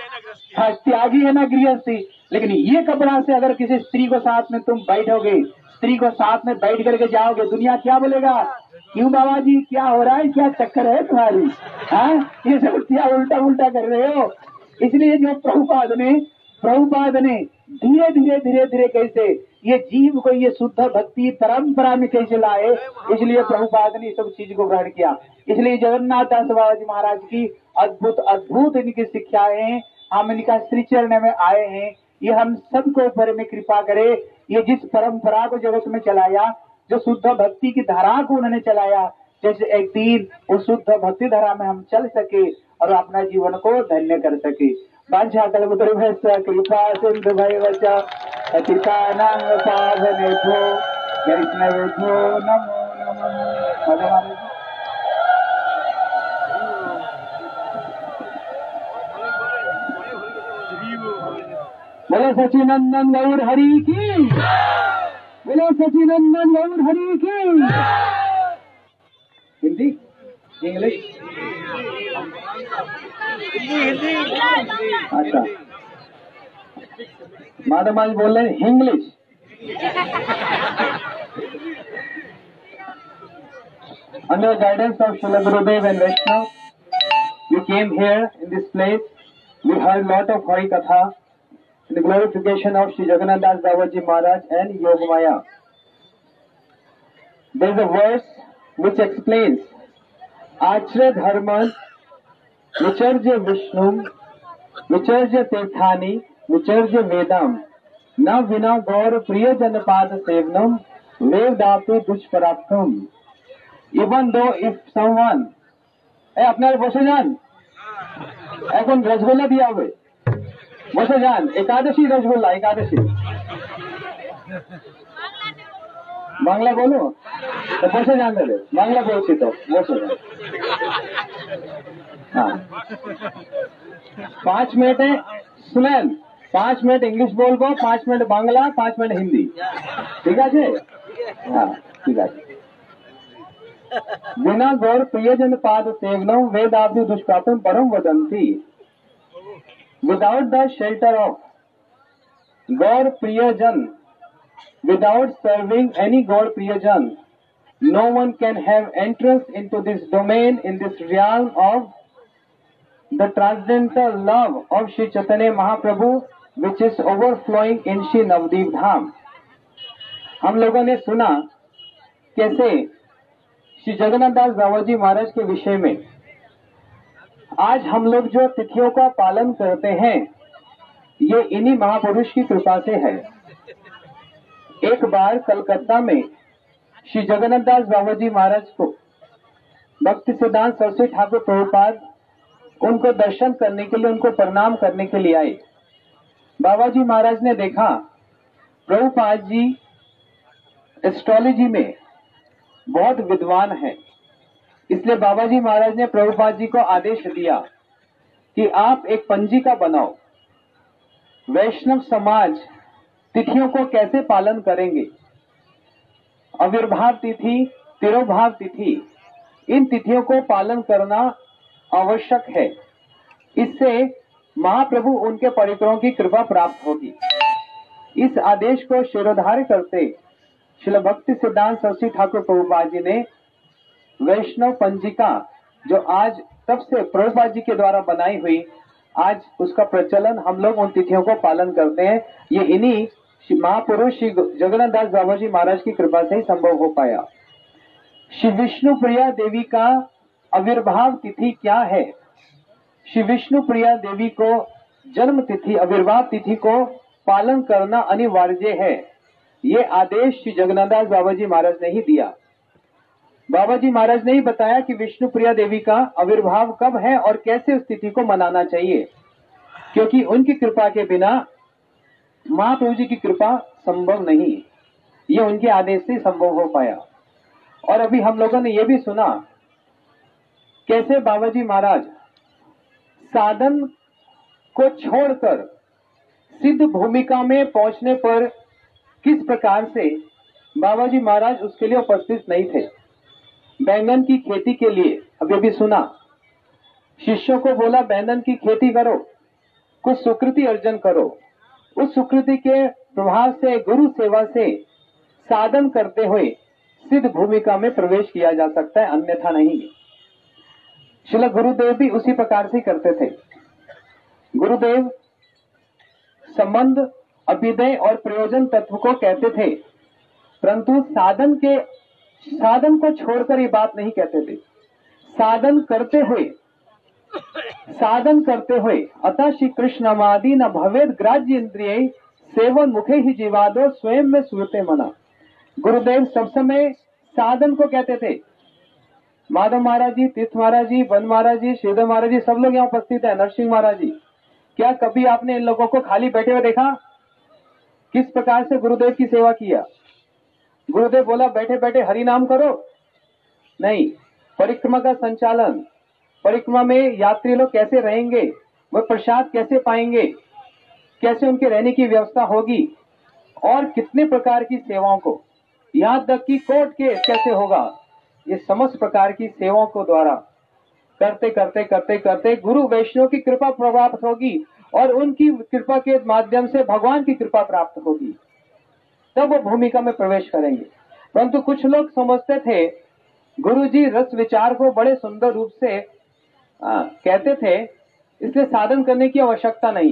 हाँ त्यागी है ना गृहस्थी, लेकिन ये कपड़ा से अगर किसी स्त्री को साथ में तुम बैठोगे, स्त्री को साथ में बैठ करके जाओगे, दुनिया क्या बोलेगा? क्यों बाबा जी क्या हो रहा है, क्या चक्कर है तुम्हारी? हाँ, ये सब क्या उल्टा उल्टा कर रहे हो? इसलिए जो प्रभुपाद ने धीरे धीरे धीरे धीरे कैसे ये जीव को ये शुद्ध भक्ति परंपरा में कैसे लाए, इसलिए प्रभुपाद ने सब चीज को ग्रहण किया। इसलिए जगन्नाथ दास बाबा जी महाराज की अद्भुत अद्भुत इनकी शिक्षाएं हम इनका श्री चरण में आए हैं। ये हम सबको ऊपर में कृपा करे, ये जिस परंपरा को जगत में चलाया, जो शुद्ध भक्ति की धारा को उन्होंने चलाया, जैसे एक दिन उस शुद्ध भक्ति धारा में हम चल सके और अपना जीवन को धन्य कर सके। वांछा कल्पतरुभ्यश्च कृपा सिंधु भैवच पतितानां पावनेभ्यो वैष्णवेभ्यो नमो नमः। बोलो सचिनंदन गौर हरि की, बोलो सचिनंदन गौर हरि की। हिंदी इंग्लिश अच्छा, मैडम आज बोल रहे हैं English. Under the guidance of Srila Gurudev and Vaishnava, we came here in this place. We heard lot of Hari Katha in the glorification of Sri Jagannath Das Babaji Maharaj and Yogamaya. There is a verse which explains Achre Dharman Vicharja Vishnum Vicharja Tirthani Vicharja Vedam Na Vina Gaur Priya Janapad Sevnam Vevdapi Dushparaptam. Even though if someone আপনার বসে যান, এখন রসগোল্লা দিয়ে হবে, বসে যান, একাদশী রসগোল্লা, একাদশী বাংলা বলো তো বসে যান, দেবে বাংলা বলছি তো বসে যান। हाँ 5 मिनट है শুনেন 5 মিনিট ইংলিশ বলবো, 5 মিনিট বাংলা, 5 মিনিট হিন্দি, ঠিক আছে? হ্যাঁ ঠিক আছে। बिना गौर प्रियजन पाद सेवनम वेदाब्दि दुष्प्राप्तम परम वदंती। Without the shelter of Gaur Priyajan, without serving any Gaur Priyajan, no one can have entrance into this domain, in this realm of the transcendental love of Shri Chaitanya Mahaprabhu, which is overflowing in Shri Navdeep Dham। हम लोगों ने सुना कैसे श्री जगन्नाथ दास बाबा जी महाराज के विषय में आज हम लोग जो तिथियों का पालन करते हैं ये इन्हीं महापुरुष की कृपा से है। एक बार कलकत्ता में श्री जगन्नाथ दास बाबा जी महाराज को भक्ति सिद्धांत सरस्वती ठाकुर प्रभुपाद उनको दर्शन करने के लिए, उनको प्रणाम करने के लिए आए। बाबा जी महाराज ने देखा प्रभुपाद जी एस्ट्रोलॉजी में बहुत विद्वान है, इसलिए बाबा जी महाराज ने प्रभुपाद जी को आदेश दिया कि आप एक पंजिका बनाओ, वैष्णव समाज तिथियों को कैसे पालन करेंगे, आविर्भाव तिथि, तिरोभाव तिथि, इन तिथियों को पालन करना आवश्यक है। इससे महाप्रभु उनके परिकरों की कृपा प्राप्त होगी। इस आदेश को शिरोधार्य करते श्रील भक्ति सिद्धांत सरस्वती ठाकुर प्रभुपाद जी ने वैष्णव पंजिका, जो आज तब से प्रभुपाद जी के द्वारा बनाई हुई, आज उसका प्रचलन हम लोग उन तिथियों को पालन करते हैं। ये इन्हीं महापुरुष श्री जगन्नाथ दास बाबा जी महाराज की कृपा से ही संभव हो पाया। श्री विष्णु प्रिया देवी का आविर्भाव तिथि क्या है? श्री विष्णु प्रिया देवी को जन्म तिथि, आविर्भाव तिथि को पालन करना अनिवार्य है। ये आदेश श्री जगन्नाथ दास बाबा जी महाराज ने ही दिया। बाबा जी महाराज ने ही बताया कि विष्णु प्रिया देवी का आविर्भाव कब है और कैसे उस तिथि को मनाना चाहिए, क्योंकि उनकी कृपा के बिना महाप्रभु जी की कृपा संभव नहीं, ये उनके आदेश से संभव हो पाया। और अभी हम लोगों ने ये भी सुना कैसे बाबा जी महाराज साधन को छोड़कर सिद्ध भूमिका में पहुंचने पर किस प्रकार से बाबा जी महाराज उसके लिए उपस्थित नहीं थे। बैंगन की खेती के लिए अभी भी सुना, शिष्यों को बोला बैंगन की खेती करो, कुछ सुकृति अर्जन करो। उस सुकृति के प्रभाव से, गुरु सेवा से साधन करते हुए सिद्ध भूमिका में प्रवेश किया जा सकता है, अन्यथा नहीं। श्रील गुरुदेव भी उसी प्रकार से करते थे। गुरुदेव संबंध, अभ्युदय और प्रयोजन तत्व को कहते थे, परंतु साधन को छोड़कर ये बात नहीं कहते थे। साधन करते हुए अतः श्री कृष्णमादि न भवेद ग्राह्य इंद्रिय सेवन मुखे ही जीवादो स्वयं में सुरते मना। गुरुदेव सब समय साधन को कहते थे। माधव महाराज जी, तीर्थ महाराज जी, वन महाराज जी, श्रीधर महाराज जी, सब लोग यहाँ उपस्थित है, नरसिंह महाराज जी, क्या कभी आपने इन लोगों को खाली बैठे हुए देखा? किस प्रकार से गुरुदेव की सेवा किया? गुरुदेव बोला बैठे बैठे हरि नाम करो? नहीं। परिक्रमा का संचालन, परिक्रमा में यात्री लोग कैसे रहेंगे, वह प्रसाद कैसे पाएंगे, कैसे उनके रहने की व्यवस्था होगी, और कितने प्रकार की सेवाओं को, यहाँ तक कि कोर्ट केस कैसे होगा, ये समस्त प्रकार की सेवाओं को द्वारा करते करते करते करते गुरु वैष्णव की कृपा प्राप्त होगी और उनकी कृपा के माध्यम से भगवान की कृपा प्राप्त होगी, तब वो भूमिका में प्रवेश करेंगे। परंतु कुछ लोग समझते थे गुरुजी रस विचार को बड़े सुंदर रूप से कहते थे, इसलिए साधन करने की आवश्यकता नहीं।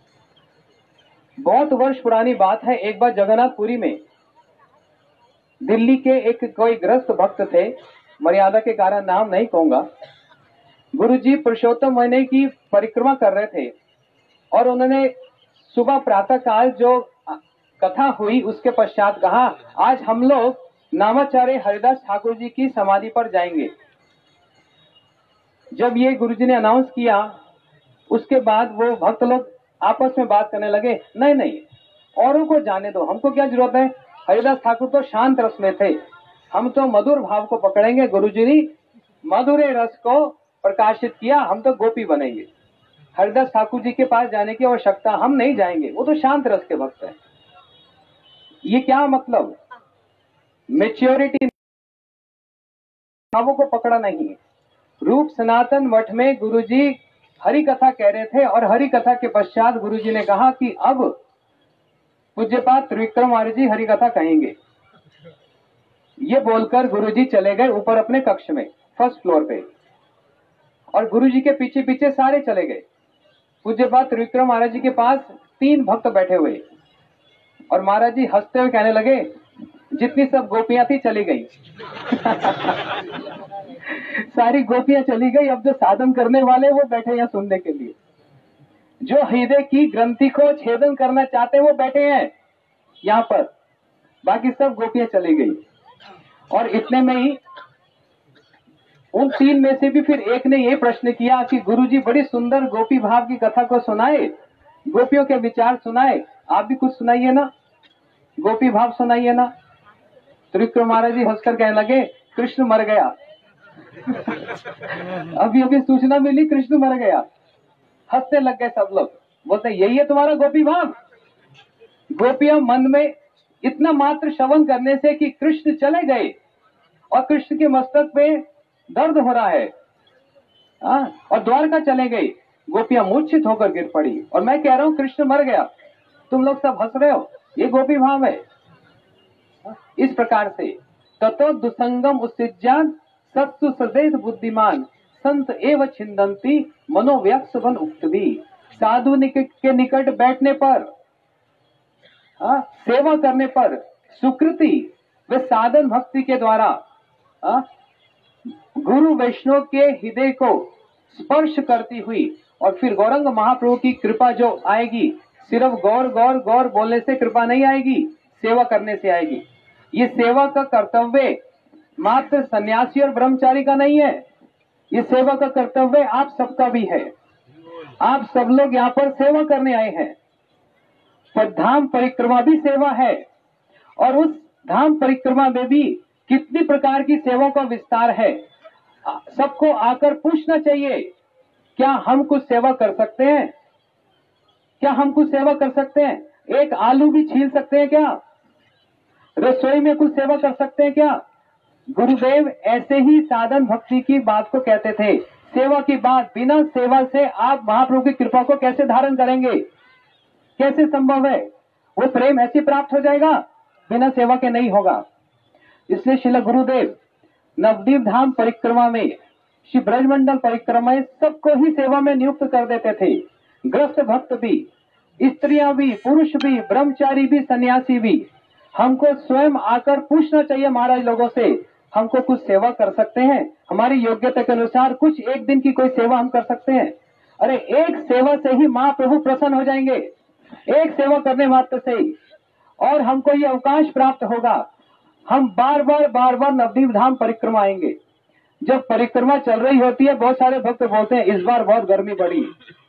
बहुत वर्ष पुरानी बात है, एक बार जगन्नाथपुरी में दिल्ली के एक कोई ग्रस्त भक्त थे, मर्यादा के कारण नाम नहीं कहूंगा। गुरुजी पुरुषोत्तम महीने की परिक्रमा कर रहे थे और उन्होंने सुबह प्रातः काल जो कथा हुई उसके पश्चात कहा, आज हम लोग नामाचार्य हरिदास ठाकुर जी की समाधि पर जाएंगे। जब ये गुरुजी ने अनाउंस किया, उसके बाद वो भक्त लोग आपस में बात करने लगे, नहीं नहीं औरों को जाने दो, हमको क्या जरूरत है, हरिदास ठाकुर तो शांत रस में थे, हम तो मधुर भाव को पकड़ेंगे। गुरुजी ने मधुर रस को प्रकाशित किया, हम तो गोपी बनेंगे। हरिदास ठाकुर जी के पास जाने की आवश्यकता, हम नहीं जाएंगे, वो तो शांत रस के भक्त है। ये क्या मतलब? मेच्योरिटी भावों को पकड़ा नहीं है। रूप सनातन मठ में गुरुजी हरि कथा कह रहे थे और हरि कथा के पश्चात गुरुजी ने कहा कि अब पूज्यपाद त्रिविक्रम आर्य जी हरि कथा कहेंगे। ये बोलकर गुरुजी चले गए ऊपर अपने कक्ष में, फर्स्ट फ्लोर पे, और गुरुजी के पीछे पीछे सारे चले गए। पूज्यपाद त्रिविक्रम महाराज जी के पास 3 भक्त बैठे हुए, और महाराज जी हंसते हुए कहने लगे, जितनी सब गोपियां थी चली गई। सारी गोपियां चली गई, अब जो साधन करने वाले वो बैठे हैं सुनने के लिए। जो हृदय की ग्रंथि को छेदन करना चाहते हैं वो बैठे हैं यहाँ पर, बाकी सब गोपियां चली गई। और इतने में ही उन 3 में से भी फिर एक ने ये प्रश्न किया कि गुरुजी बड़ी सुंदर गोपी भाव की कथा को सुनाए, गोपियों के विचार सुनाए, आप भी कुछ सुनाइए ना, गोपी भाव सुनाइए ना। त्रिविक्रम महाराज जी हंसकर कहने लगे, कृष्ण मर गया। अभी अभी सूचना मिली कृष्ण मर गया। हंसने लग गए सब लोग, बोलते यही है तुम्हारा गोपी भाव? गोपियां मन में इतना मात्र श्रवण करने से कि कृष्ण चले गए और कृष्ण के मस्तक पे दर्द हो रहा है, और द्वारका चले गए, गोपियां मूर्छित होकर गिर पड़ी, और मैं कह रहा हूं कृष्ण मर गया, तुम लोग सब हंस रहे हो, ये गोपी भाव है। इस प्रकार से ततो दुसंगम उत्सिज्यान सत्सु सदैव बुद्धिमान संत एव छिंदंती मनोव्यक्सवन उक्तवी। साधु के निकट बैठने पर, सेवा करने पर सुकृति व साधन भक्ति के द्वारा गुरु वैष्णव के हृदय को स्पर्श करती हुई, और फिर गौरंग महाप्रभु की कृपा जो आएगी, सिर्फ गौर गौर गौर बोलने से कृपा नहीं आएगी, सेवा करने से आएगी। ये सेवा का कर्तव्य मात्र सन्यासी और ब्रह्मचारी का नहीं है, ये सेवा का कर्तव्य आप सबका भी है। आप सब लोग यहाँ पर सेवा करने आए हैं, पर धाम परिक्रमा भी सेवा है, और उस धाम परिक्रमा में भी कितनी प्रकार की सेवा का विस्तार है। सबको आकर पूछना चाहिए, क्या हम कुछ सेवा कर सकते हैं? क्या हम कुछ सेवा कर सकते हैं? एक आलू भी छील सकते हैं क्या? रसोई में कुछ सेवा कर सकते हैं क्या? गुरुदेव ऐसे ही साधन भक्ति की बात को कहते थे। सेवा की बात, बिना सेवा से आप महाप्रभु की कृपा को कैसे धारण करेंगे? कैसे संभव है? वो प्रेम ऐसे प्राप्त हो जाएगा, बिना सेवा के नहीं होगा। इसलिए श्रील गुरुदेव नवदीप धाम परिक्रमा में, श्री ब्रजमंडल परिक्रमा में सबको ही सेवा में नियुक्त कर देते थे। ग्रस्त भक्त भी, स्त्रियां भी, पुरुष भी, ब्रह्मचारी भी, सन्यासी भी। हमको स्वयं आकर पूछना चाहिए महाराज लोगों से, हमको कुछ सेवा कर सकते हैं? हमारी योग्यता के अनुसार कुछ एक दिन की कोई सेवा हम कर सकते हैं? अरे एक सेवा से ही महाप्रभु प्रसन्न हो जाएंगे, एक सेवा करने मात्र से ही, और हमको ये अवकाश प्राप्त होगा। हम बार बार नवदीप धाम परिक्रमा आएंगे। जब परिक्रमा चल रही होती है, बहुत सारे भक्त बोलते हैं इस बार बहुत गर्मी पड़ी,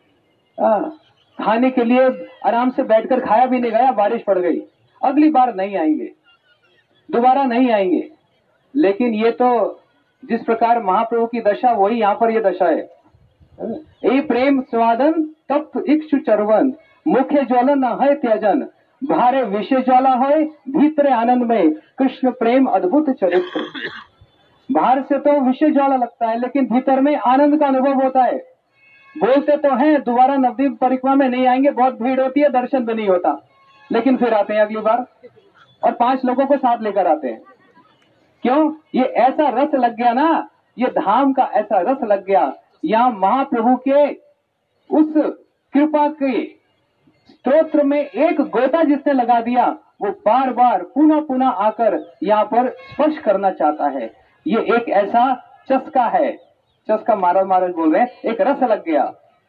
खाने के लिए आराम से बैठकर खाया भी नहीं गया, बारिश पड़ गई, अगली बार नहीं आएंगे, दोबारा नहीं आएंगे। लेकिन ये तो जिस प्रकार महाप्रभु की दशा, वही यहाँ पर ये दशा है। ए प्रेम स्वादन तप्त इक्षु चरवन, मुख्य ज्वलन है त्यजन, भारे विषय ज्वाला है भीतरे आनंद में, कृष्ण प्रेम अद्भुत चरित्र। बाहर से तो विषय ज्वाला लगता है, लेकिन भीतर में आनंद का अनुभव होता है। बोलते तो हैं दोबारा नवदीप परिक्रमा में नहीं आएंगे, बहुत भीड़ होती है, दर्शन भी नहीं होता, लेकिन फिर आते हैं अगली बार, और 5 लोगों को साथ लेकर आते हैं। क्यों? ये ऐसा रस लग गया ना, ये धाम का ऐसा रस लग गया। यहाँ महाप्रभु के उस कृपा के स्तोत्र में एक गोता जिसने लगा दिया, वो बार बार पुनः पुनः आकर यहाँ पर स्पर्श करना चाहता है। ये एक ऐसा चस्का है, चस्का महाराज बोल रहे हैं, एक रस लग गया।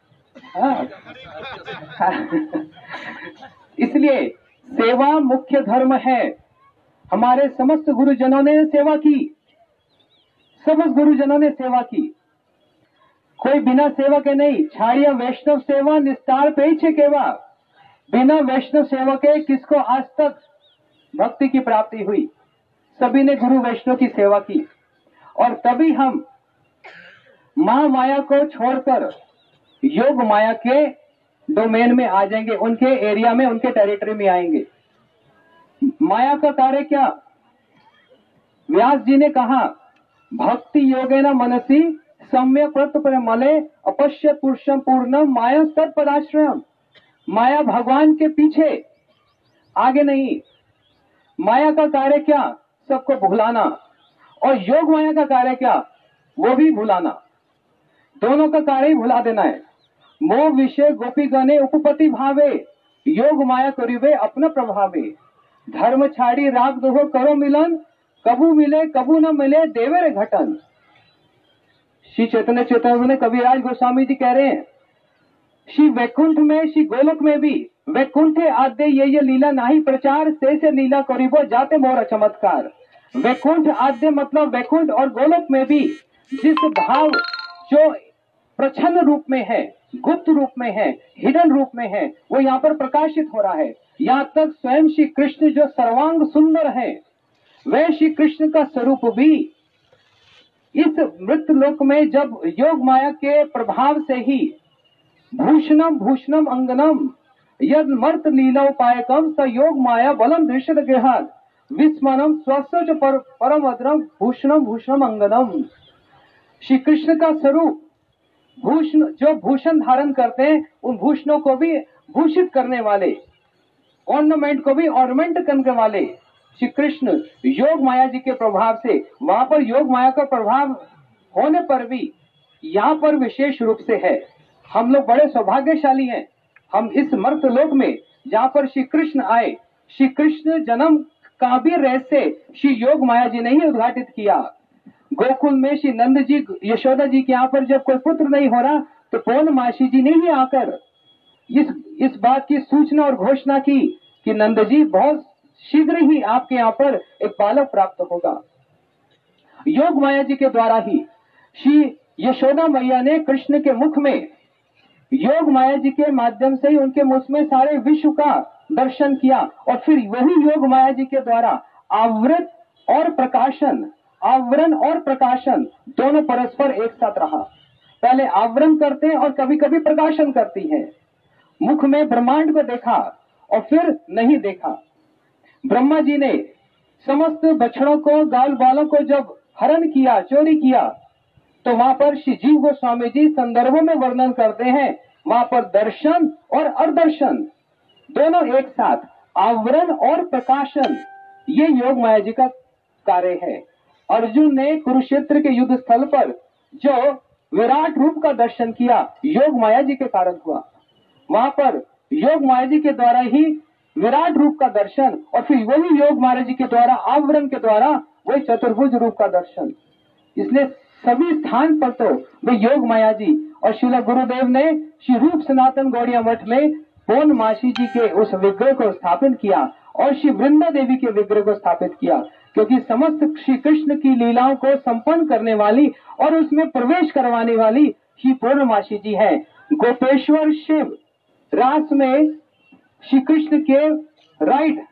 इसलिए सेवा मुख्य धर्म है। हमारे समस्त गुरुजनों ने सेवा की, समस्त गुरुजनों ने सेवा की, कोई बिना सेवा के नहीं। छाड़िया वैष्णव सेवा निस्तार पेछे केवा, बिना वैष्णव सेवा के किसको आज तक भक्ति की प्राप्ति हुई? सभी ने गुरु वैष्णव की सेवा की, और तभी हम महामाया को छोड़कर योग माया के डोमेन में आ जाएंगे, उनके एरिया में, उनके टेरिटरी में आएंगे। माया का कार्य क्या? व्यास जी ने कहा, भक्ति योगेन मनसी सम्यक मले अपश्य पुरुषम पूर्णम माया तत्पदाश्रयम। माया भगवान के पीछे, आगे नहीं। माया का कार्य क्या? सबको भुलाना। और योग माया का कार्य क्या? वो भी भुलाना। दोनों का कार्य ही भुला देना है। मोह विषय गोपी गणे उपपति भावे, योग माया करीबे अपना प्रभावे। धर्म छाड़ी राग दोहो करो मिलन, कबू मिले कबू न मिले देवेरे घटन। श्री चैतन्य चेतावनी कविराज गोस्वामी जी कह रहे हैं, श्री वैकुंठ में, श्री गोलोक में भी वैकुंठे आद्य ये लीला नाही प्रचार, से लीला करीबो जाते मोर चमत्कार। वैकुंठ आद्य मतलब वैकुंठ और गोलोक में भी जिस भाव जो प्रच्छन्न रूप में है, गुप्त रूप में है, हिडन रूप में है, वो यहाँ पर प्रकाशित हो रहा है। यहाँ तक स्वयं श्री कृष्ण जो सर्वांग सुंदर है, वह श्री कृष्ण का स्वरूप भी इस मृत लोक में जब योग माया के प्रभाव से ही भूषणम भूषणम अंगनम यद मर्त लीला उपायकम स योग माया बलम दृश्य गृहाद विस्मनम स्वस्थ परम अद्रम भूषणम भूषणम अंगनम। श्री कृष्ण का स्वरूप भूषण, जो भूषण धारण करते हैं, उन भूषणों को भी भूषित करने वाले, ऑर्नामेंट को भी ऑर्नामेंट करने वाले श्री कृष्ण योग माया जी के प्रभाव से, वहां पर योग माया का प्रभाव होने पर भी यहाँ पर विशेष रूप से है। हम लोग बड़े सौभाग्यशाली हैं। हम इस मर्त लोक में जहाँ पर श्री कृष्ण आए, श्री कृष्ण जन्म का भी रहस्य श्री योग माया जी ने ही उद्घाटित किया। गोकुल में श्री नंद जी यशोदा जी के यहाँ पर जब कोई पुत्र नहीं हो रहा, तो पूर्णमासी जी ने ही आकर इस बात की सूचना और घोषणा की कि नंद जी बहुत शीघ्र ही आपके यहाँ पर एक बालक प्राप्त होगा। योग माया जी के द्वारा ही श्री यशोदा मैया ने कृष्ण के मुख में योग माया जी के माध्यम से ही उनके मुख में सारे विश्व का दर्शन किया, और फिर वही योग माया जी के द्वारा आवृत और प्रकाशन, आवरण और प्रकाशन दोनों परस्पर एक साथ रहा। पहले आवरण करते हैं और कभी कभी प्रकाशन करती है। मुख में ब्रह्मांड को देखा और फिर नहीं देखा। ब्रह्मा जी ने समस्त बछड़ों को, गाल बालों को जब हरण किया, चोरी किया, तो वहां पर श्री जीव गोस्वामी जी संदर्भों में वर्णन करते हैं, वहां पर दर्शन और अदर्शन दोनों एक साथ, आवरण और प्रकाशन, ये योग माया जी का कार्य है। अर्जुन ने कुरुक्षेत्र के युद्ध स्थल पर जो विराट रूप का दर्शन किया, योग माया जी के कारण हुआ। वहां पर योग माया जी के द्वारा ही विराट रूप का दर्शन, और फिर वही योग माया जी के द्वारा, आवरण के द्वारा वही चतुर्भुज रूप का दर्शन। इसलिए सभी स्थान पर तो वे योग माया जी, और श्रील गुरुदेव ने श्री रूप सनातन गौड़िया मठ में पूर्णमासी जी के उस विग्रह को स्थापित किया और श्री वृंदा देवी के विग्रह को स्थापित किया, क्योंकि समस्त श्री कृष्ण की लीलाओं को संपन्न करने वाली और उसमें प्रवेश करवाने वाली श्री पूर्णमासी जी है। गोपेश्वर शिव रास में श्री कृष्ण के राइट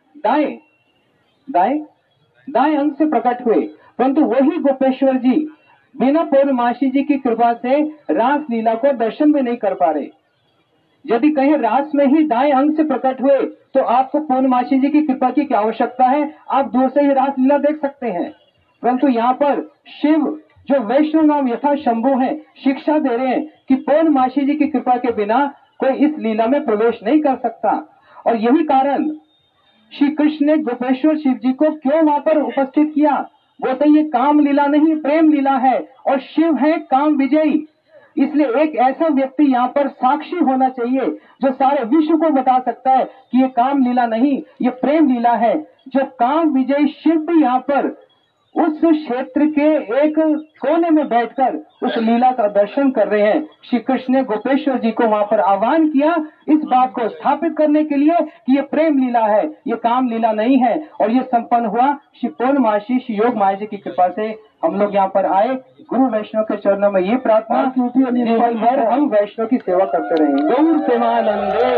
दाएं अंग से प्रकट हुए, परंतु वही गोपेश्वर जी बिना पूर्णमासी जी की कृपा से रास लीला को दर्शन में नहीं कर पा रहे। यदि कहीं रास में ही दाएं अंग से प्रकट हुए तो आपको पूर्णमासी जी की कृपा की क्या आवश्यकता है, आप दूर से ही रास लीला देख सकते हैं। परंतु यहाँ पर शिव जो वैष्णव नाम यथा शंभु है, शिक्षा दे रहे हैं कि पूर्णमासी जी की कृपा के बिना कोई इस लीला में प्रवेश नहीं कर सकता। और यही कारण श्री कृष्ण ने गोपेश्वर शिव जी को क्यों वहां पर उपस्थित किया। बोलते ये काम लीला नहीं, प्रेम लीला है, और शिव है काम विजयी। इसलिए एक ऐसा व्यक्ति यहाँ पर साक्षी होना चाहिए जो सारे विश्व को बता सकता है कि ये काम लीला नहीं, ये प्रेम लीला है। जो काम विजयी शिव भी यहाँ पर उस क्षेत्र के एक कोने में बैठकर उस लीला का दर्शन कर रहे हैं। श्री कृष्ण ने गोपेश्वर जी को वहां पर आह्वान किया इस बात को स्थापित करने के लिए कि ये प्रेम लीला है, ये काम लीला नहीं है। और ये संपन्न हुआ श्री पूर्णमासी श्री योग माया जी की कृपा से। हम लोग यहाँ पर आए, गुरु वैष्णव के चरणों में ये प्रार्थना जीवन भर हम वैष्णव की सेवा करते रहे। गौर प्रेमानंदे।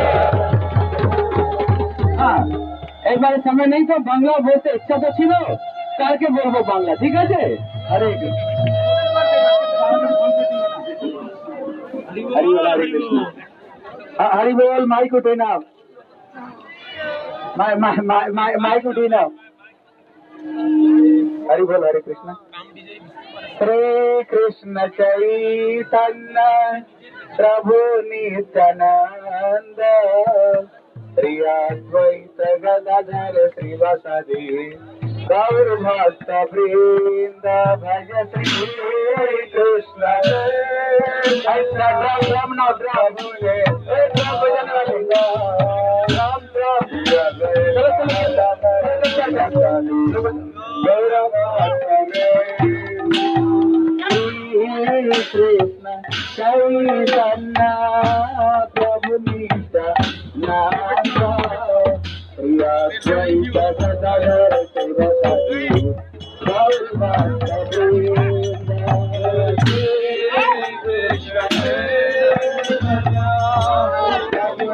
हाँ, एक बार समय नहीं तो बांग्ला बोलते इच्छा तो ছিল কালকে বলবো বাংলা, ঠিক আছে? হরে কৃষ্ণ। हरि बोल हरे कृष्ण। हरि बोल। माइक उठे ना, माइक उठे ना। हरि बोल हरे कृष्ण। श्री कृष्ण चैतन्य प्रभु नित्यानंद श्री अद्वैत गदाधर श्रीवासादि गौर भक्त वृंद भज श्री कृष्ण। कृष्ण चैतन्य प्रभु नित्यानंद श्री अद्वैत गदाधर श्रीवासादि गौर भक्त वृंद श्री कृष्ण प्रभु